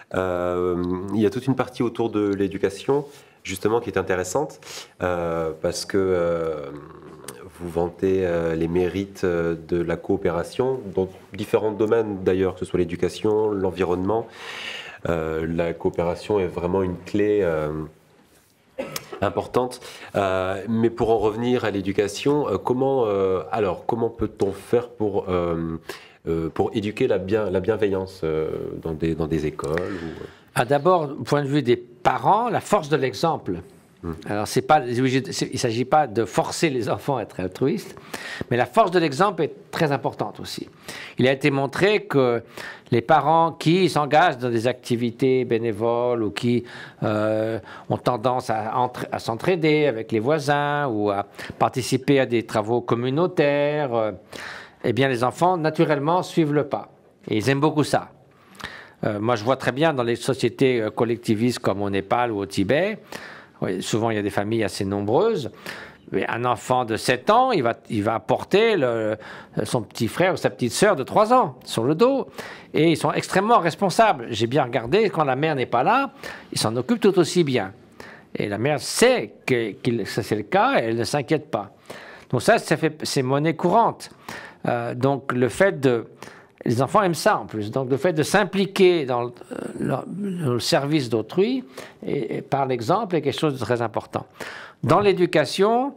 Il y a toute une partie autour de l'éducation, justement, qui est intéressante, parce que vous vantez les mérites de la coopération dans différents domaines, d'ailleurs, que ce soit l'éducation, l'environnement. La coopération est vraiment une clé importante. Mais pour en revenir à l'éducation, comment peut-on faire pour éduquer la bienveillance dans des écoles D'abord, du point de vue des parents, la force de l'exemple. Alors, il ne s'agit pas de forcer les enfants à être altruistes, mais la force de l'exemple est très importante aussi. Il a été montré que les parents qui s'engagent dans des activités bénévoles ou qui ont tendance à s'entraider avec les voisins ou à participer à des travaux communautaires, eh bien, les enfants, naturellement, suivent le pas. Et ils aiment beaucoup ça. Moi, je vois très bien dans les sociétés collectivistes comme au Népal ou au Tibet, oui, souvent, il y a des familles assez nombreuses. Mais un enfant de 7 ans, il va porter son petit frère ou sa petite sœur de 3 ans sur le dos. Et ils sont extrêmement responsables. J'ai bien regardé, quand la mère n'est pas là, ils s'en occupent tout aussi bien. Et la mère sait que c'est le cas et elle ne s'inquiète pas. Donc ça c'est monnaie courante. Donc le fait de... Les enfants aiment ça en plus. Donc le fait de s'impliquer dans le service d'autrui et par l'exemple est quelque chose de très important. Dans l'éducation,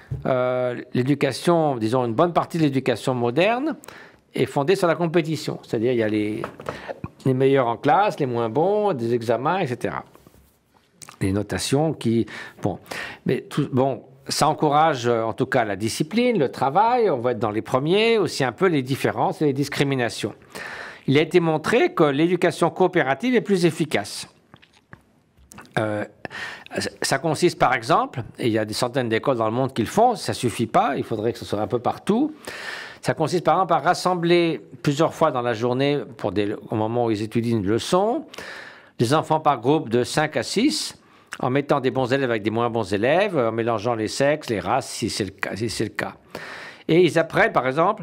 disons une bonne partie de l'éducation moderne est fondée sur la compétition. C'est-à-dire il y a les meilleurs en classe, les moins bons, des examens, etc. Les notations qui... Ça encourage en tout cas la discipline, le travail, on va être dans les premiers, aussi un peu les différences et les discriminations. Il a été montré que l'éducation coopérative est plus efficace. Ça consiste par exemple, et il y a des centaines d'écoles dans le monde qui le font, ça ne suffit pas, il faudrait que ce soit un peu partout. Ça consiste par exemple à rassembler plusieurs fois dans la journée, au moment où ils étudient une leçon, des enfants par groupe de 5 à 6, en mettant des bons élèves avec des moins bons élèves, en mélangeant les sexes, les races, si c'est le cas. Et ils apprennent, par exemple,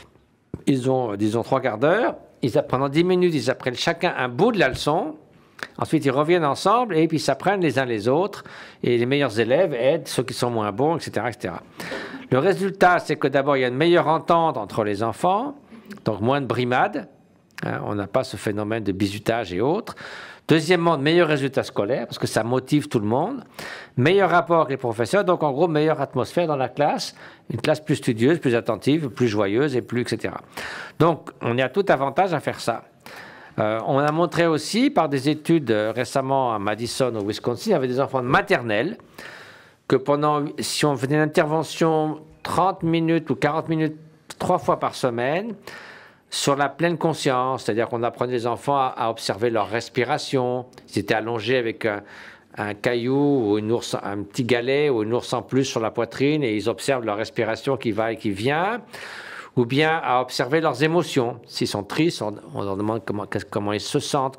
ils ont, disons, 3 quarts d'heure, pendant 10 minutes, ils apprennent chacun un bout de la leçon, ensuite ils reviennent ensemble et puis ils s'apprennent les uns les autres, et les meilleurs élèves aident ceux qui sont moins bons, etc., etc. Le résultat, c'est que d'abord, il y a une meilleure entente entre les enfants, donc moins de brimades, on n'a pas ce phénomène de bizutage et autres. Deuxièmement, de meilleurs résultats scolaires, parce que ça motive tout le monde. Meilleur rapport avec les professeurs, donc en gros, meilleure atmosphère dans la classe. Une classe plus studieuse, plus attentive, plus joyeuse, et plus, etc. Donc, on a tout avantage à faire ça. On a montré aussi, par des études récemment à Madison, au Wisconsin, il y avait des enfants de maternelle, que si on faisait une intervention 30 minutes ou 40 minutes 3 fois par semaine, sur la pleine conscience, c'est-à-dire qu'on apprenait les enfants à observer leur respiration. Ils étaient allongés avec un caillou ou un petit galet ou une ours en plus sur la poitrine et ils observent leur respiration qui va et qui vient. Ou bien à observer leurs émotions. S'ils sont tristes, on leur demande comment ils se sentent,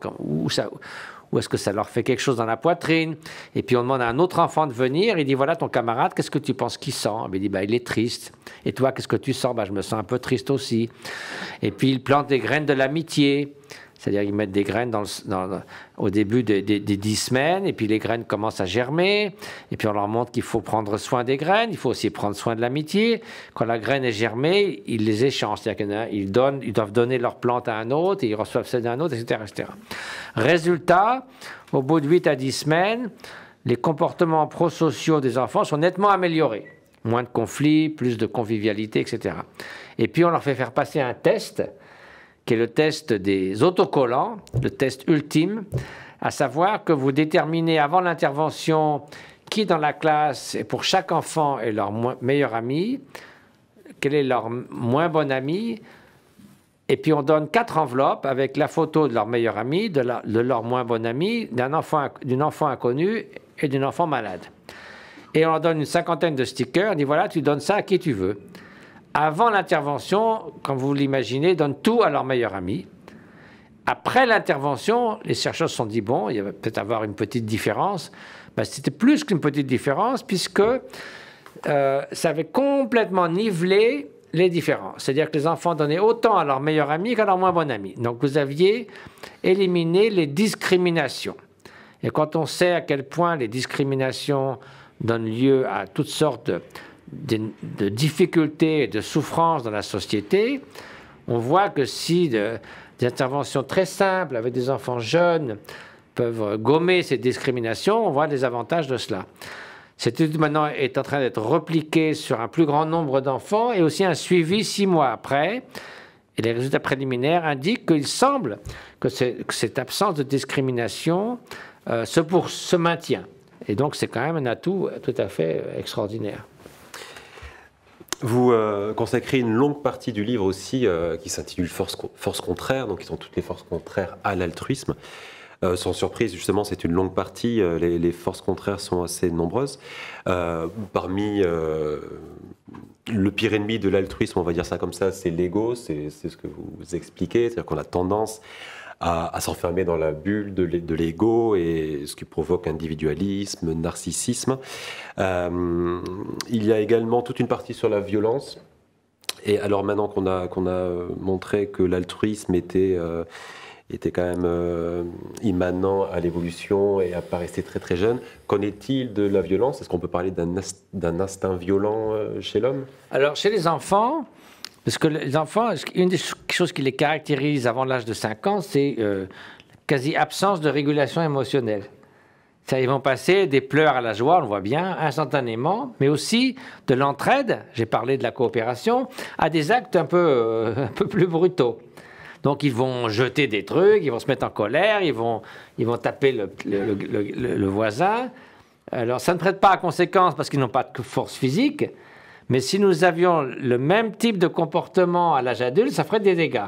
où est-ce que ça leur fait quelque chose dans la poitrine. Et puis on demande à un autre enfant de venir, il dit, voilà ton camarade, qu'est-ce que tu penses qu'il sent? Il dit, il est triste. Et toi, qu'est-ce que tu sens? Je me sens un peu triste aussi. Et puis il plante des graines de l'amitié. C'est-à-dire qu'ils mettent des graines au début des 10 semaines, et puis les graines commencent à germer, et puis on leur montre qu'il faut prendre soin des graines, il faut aussi prendre soin de l'amitié. Quand la graine est germée, ils les échangent, c'est-à-dire qu'ils doivent donner leur plante à un autre, et ils reçoivent celle d'un autre, etc., etc. Résultat, au bout de 8 à 10 semaines, les comportements prosociaux des enfants sont nettement améliorés. Moins de conflits, plus de convivialité, etc. Et puis on leur fait faire passer un test, qui est le test des autocollants, le test ultime, à savoir que vous déterminez avant l'intervention qui dans la classe, et pour chaque enfant, est leur meilleur ami, quel est leur moins bon ami, et puis on donne 4 enveloppes avec la photo de leur meilleur ami, de leur moins bon ami, d'une enfant inconnue et d'une enfant malade. Et on leur donne une 50aine de stickers, on dit voilà, tu donnes ça à qui tu veux. Avant l'intervention, comme vous l'imaginez, donnent tout à leur meilleur ami. Après l'intervention, les chercheurs se sont dit, bon, il va peut-être avoir une petite différence. C'était plus qu'une petite différence, puisque ça avait complètement nivelé les différences. C'est-à-dire que les enfants donnaient autant à leur meilleur ami qu'à leur moins bon ami. Donc vous aviez éliminé les discriminations. Et quand on sait à quel point les discriminations donnent lieu à toutes sortes de difficultés et de souffrances dans la société, on voit que si des interventions très simples avec des enfants jeunes peuvent gommer ces discriminations, on voit les avantages de cela. Cette étude maintenant est en train d'être repliquée sur un plus grand nombre d'enfants et aussi un suivi 6 mois après. Et les résultats préliminaires indiquent qu'il semble que cette absence de discrimination se maintient. Et donc c'est quand même un atout tout à fait extraordinaire. Vous consacrez une longue partie du livre aussi qui s'intitule Force contraire, donc qui sont toutes les forces contraires à l'altruisme. Sans surprise, justement, c'est une longue partie. Les forces contraires sont assez nombreuses. Parmi le pire ennemi de l'altruisme, on va dire ça comme ça, c'est l'ego, c'est ce que vous expliquez, c'est-à-dire qu'on a tendance à s'enfermer dans la bulle de l'ego, et ce qui provoque individualisme, narcissisme. Il y a également toute une partie sur la violence. Et alors maintenant qu'on a montré que l'altruisme était quand même immanent à l'évolution et apparaissait très très jeune. Qu'en est-il de la violence? Est-ce qu'on peut parler d'un instinct violent chez l'homme? Alors, chez les enfants, parce que les enfants, une des choses qui les caractérise avant l'âge de 5 ans, c'est quasi-absence de régulation émotionnelle. Ça, ils vont passer des pleurs à la joie, on le voit bien, instantanément, mais aussi de l'entraide, j'ai parlé de la coopération, à des actes un peu plus brutaux. Donc, ils vont jeter des trucs, ils vont se mettre en colère, ils vont taper le voisin. Alors, ça ne prête pas à conséquence parce qu'ils n'ont pas de force physique, mais si nous avions le même type de comportement à l'âge adulte, ça ferait des dégâts.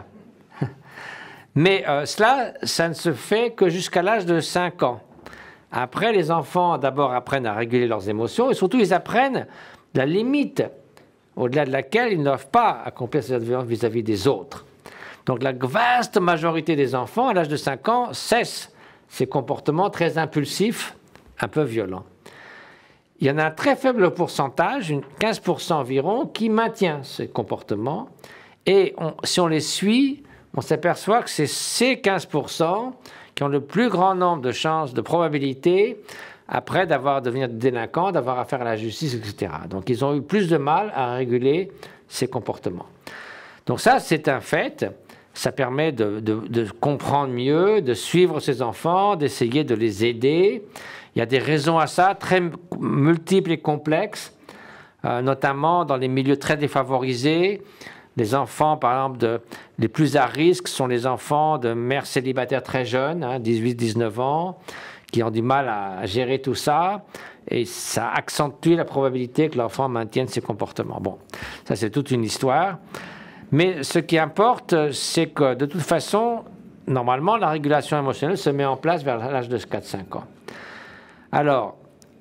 Mais ça ne se fait que jusqu'à l'âge de 5 ans. Après, les enfants, d'abord, apprennent à réguler leurs émotions et surtout, ils apprennent la limite au-delà de laquelle ils ne doivent pas accomplir cette violence vis-à-vis des autres. Donc la vaste majorité des enfants, à l'âge de 5 ans, cessent ces comportements très impulsifs, un peu violents. Il y en a un très faible pourcentage, 15% environ, qui maintient ces comportements. Et si on les suit, on s'aperçoit que c'est ces 15% qui ont le plus grand nombre de chances, de probabilités, après devenir délinquants, d'avoir affaire à la justice, etc. Donc ils ont eu plus de mal à réguler ces comportements. Donc ça, c'est un fait. Ça permet de comprendre mieux, de suivre ces enfants, d'essayer de les aider. Il y a des raisons à ça, très multiples et complexes, notamment dans les milieux très défavorisés. Les enfants, par exemple, les plus à risque sont les enfants de mères célibataires très jeunes, 18-19 ans, qui ont du mal à gérer tout ça. Et ça accentue la probabilité que l'enfant maintienne ses comportements. Bon, ça c'est toute une histoire. Mais ce qui importe, c'est que de toute façon, normalement, la régulation émotionnelle se met en place vers l'âge de 4-5 ans. Alors,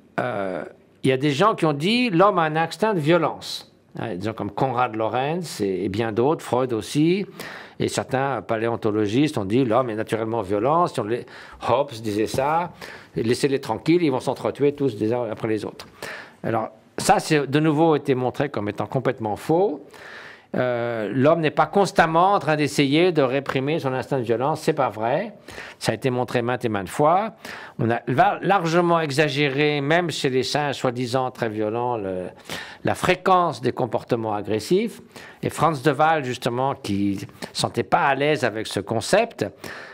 il y a des gens qui ont dit l'homme a un instinct de violence. Des gens comme Konrad Lorenz et bien d'autres, Freud aussi, et certains paléontologistes ont dit l'homme est naturellement violent. Hobbes disait ça, laissez-les tranquilles, ils vont s'entretuer tous les uns après les autres. Alors, ça, c'est de nouveau été montré comme étant complètement faux. L'homme n'est pas constamment en train d'essayer de réprimer son instinct de violence, c'est pas vrai. Ça a été montré maintes et maintes fois. On a largement exagéré, même chez les singes soi-disant très violents, la fréquence des comportements agressifs. Et Franz de Waal, justement, qui ne se sentait pas à l'aise avec ce concept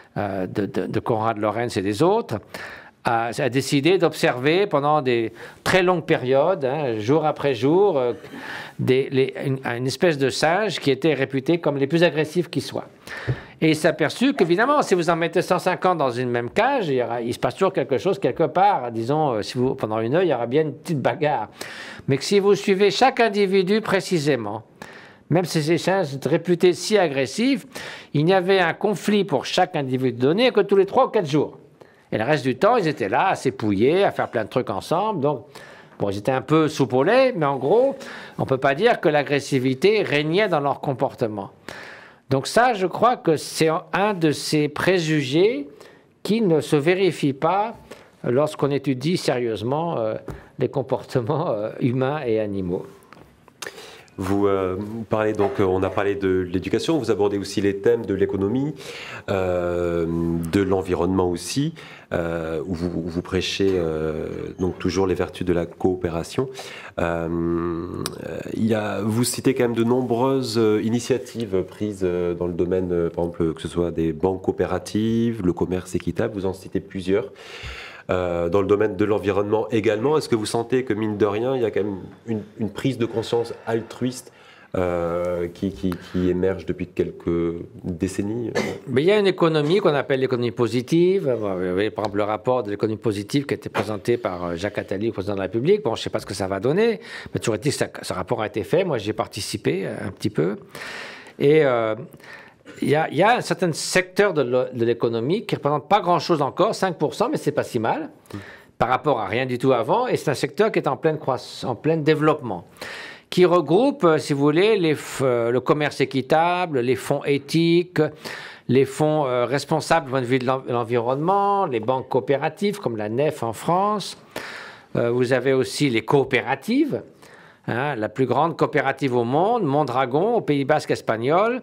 de Konrad Lorenz et des autres, a décidé d'observer pendant des très longues périodes, jour après jour, une espèce de singe qui était réputé comme les plus agressifs qui soient. Et il s'est aperçu qu'évidemment, si vous en mettez 150 dans une même cage, il se passe toujours quelque chose quelque part. Disons, pendant une heure, il y aura bien une petite bagarre. Mais que si vous suivez chaque individu précisément, même si ces singes étaient réputés si agressifs, il y avait un conflit pour chaque individu donné que tous les 3 ou 4 jours. Et le reste du temps, ils étaient là à s'épouiller, à faire plein de trucs ensemble. Donc, bon, ils étaient un peu soupe au lait, mais en gros, on ne peut pas dire que l'agressivité régnait dans leur comportement. Donc ça, je crois que c'est un de ces préjugés qui ne se vérifie pas lorsqu'on étudie sérieusement les comportements humains et animaux. Vous parlez donc, on a parlé de l'éducation, vous abordez aussi les thèmes de l'économie, de l'environnement aussi, où vous prêchez donc toujours les vertus de la coopération. Vous citez quand même de nombreuses initiatives prises dans le domaine, par exemple, que ce soit des banques coopératives, le commerce équitable, vous en citez plusieurs. dans le domaine de l'environnement également. Est-ce que vous sentez que, mine de rien, il y a quand même une prise de conscience altruiste qui émerge depuis quelques décennies? Mais il y a une économie qu'on appelle l'économie positive. Vous avez par exemple le rapport de l'économie positive qui a été présenté par Jacques Attali, le président de la République. Bon, je ne sais pas ce que ça va donner, mais toujours est-il que ce rapport a été fait. Moi, j'y ai participé un petit peu. Et il y a un certain secteur de l'économie qui ne représente pas grand-chose encore, 5%, mais ce n'est pas si mal, par rapport à rien du tout avant. Et c'est un secteur qui est en pleine croissance, en plein développement, qui regroupe, si vous voulez, le commerce équitable, les fonds éthiques, les fonds responsables du point de vue de l'environnement, les banques coopératives comme la NEF en France. Vous avez aussi les coopératives, hein, la plus grande coopérative au monde, Mondragon, au Pays Basque espagnol,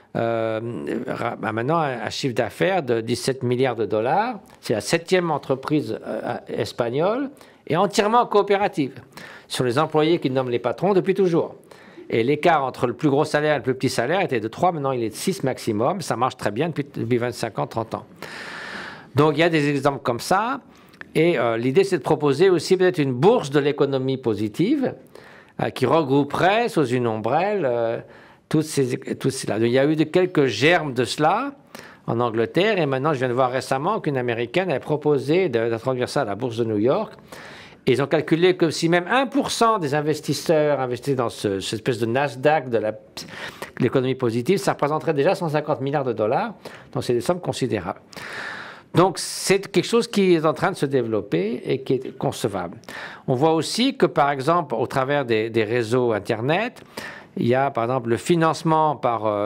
maintenant un chiffre d'affaires de 17 milliards de dollars. C'est la 7e entreprise espagnole et entièrement coopérative. Sur les employés qui nomment les patrons depuis toujours. Et l'écart entre le plus gros salaire et le plus petit salaire était de 3, maintenant il est de 6 maximum. Ça marche très bien depuis 25 ans, 30 ans. Donc il y a des exemples comme ça. Et l'idée, c'est de proposer aussi peut-être une bourse de l'économie positive qui regrouperait sous une ombrelle tout cela. Il y a eu quelques germes de cela en Angleterre. Et maintenant, je viens de voir récemment qu'une Américaine avait proposé d'introduire ça à la bourse de New York. Ils ont calculé que si même 1% des investisseurs investissaient dans cette espèce de Nasdaq de l'économie positive, ça représenterait déjà 150 milliards de dollars. Donc, c'est des sommes considérables. Donc, c'est quelque chose qui est en train de se développer et qui est concevable. On voit aussi que, par exemple, au travers des réseaux Internet, il y a, par exemple, le financement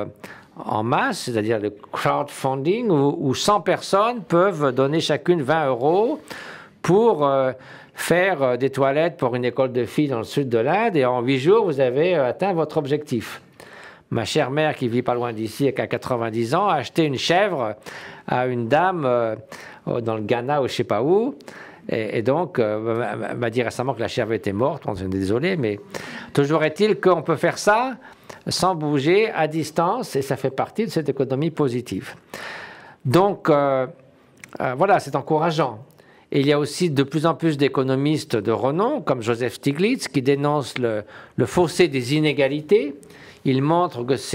en masse, c'est-à-dire le crowdfunding, où 100 personnes peuvent donner chacune 20 € pour faire des toilettes pour une école de filles dans le sud de l'Inde, et en 8 jours, vous avez atteint votre objectif. Ma chère mère, qui vit pas loin d'ici et qui a 90 ans, a acheté une chèvre à une dame dans le Ghana ou je sais pas où, et donc m'a dit récemment que la chèvre était morte. On est désolé, mais toujours est-il qu'on peut faire ça sans bouger, à distance, et ça fait partie de cette économie positive. Donc, voilà, c'est encourageant. Et il y a aussi de plus en plus d'économistes de renom, comme Joseph Stiglitz, qui dénoncent le fossé des inégalités. Il montre que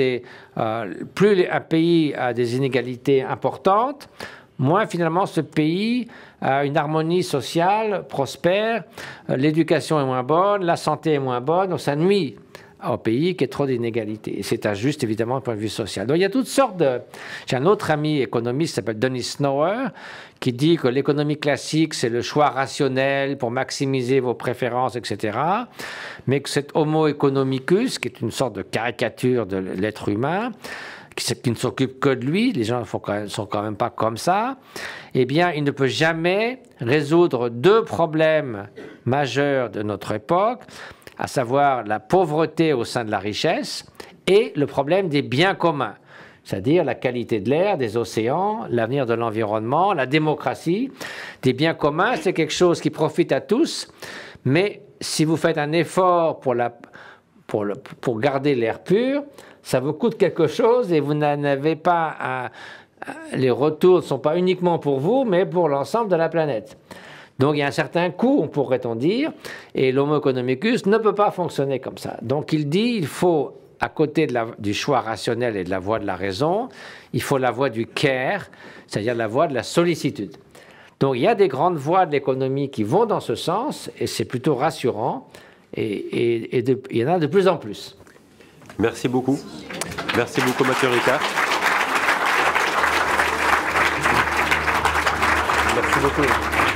plus un pays a des inégalités importantes, moins finalement ce pays a une harmonie sociale, prospère, l'éducation est moins bonne, la santé est moins bonne, donc ça nuit au pays qui est trop d'inégalités. Et c'est injuste, évidemment, du point de vue social. Donc, il y a toutes sortes de... J'ai un autre ami économiste qui s'appelle Denis Snower, qui dit que l'économie classique, c'est le choix rationnel pour maximiser vos préférences, etc. Mais que cet homo economicus, qui est une sorte de caricature de l'être humain, qui ne s'occupe que de lui, les gens ne sont quand même pas comme ça, eh bien, il ne peut jamais résoudre 2 problèmes majeurs de notre époque, à savoir la pauvreté au sein de la richesse et le problème des biens communs, c'est-à-dire la qualité de l'air, des océans, l'avenir de l'environnement, la démocratie. Des biens communs, c'est quelque chose qui profite à tous, mais si vous faites un effort pour garder l'air pur, ça vous coûte quelque chose et vous n'en avez pas les retours ne sont pas uniquement pour vous, mais pour l'ensemble de la planète. Donc il y a un certain coût, pourrait-on dire, et l'homo economicus ne peut pas fonctionner comme ça. Donc il dit il faut, à côté du choix rationnel et de la voie de la raison, il faut la voie du care, c'est-à-dire la voie de la sollicitude. Donc il y a des grandes voies de l'économie qui vont dans ce sens, et c'est plutôt rassurant, et il y en a de plus en plus. Merci beaucoup. Merci beaucoup, Mathieu Ricard. Merci beaucoup.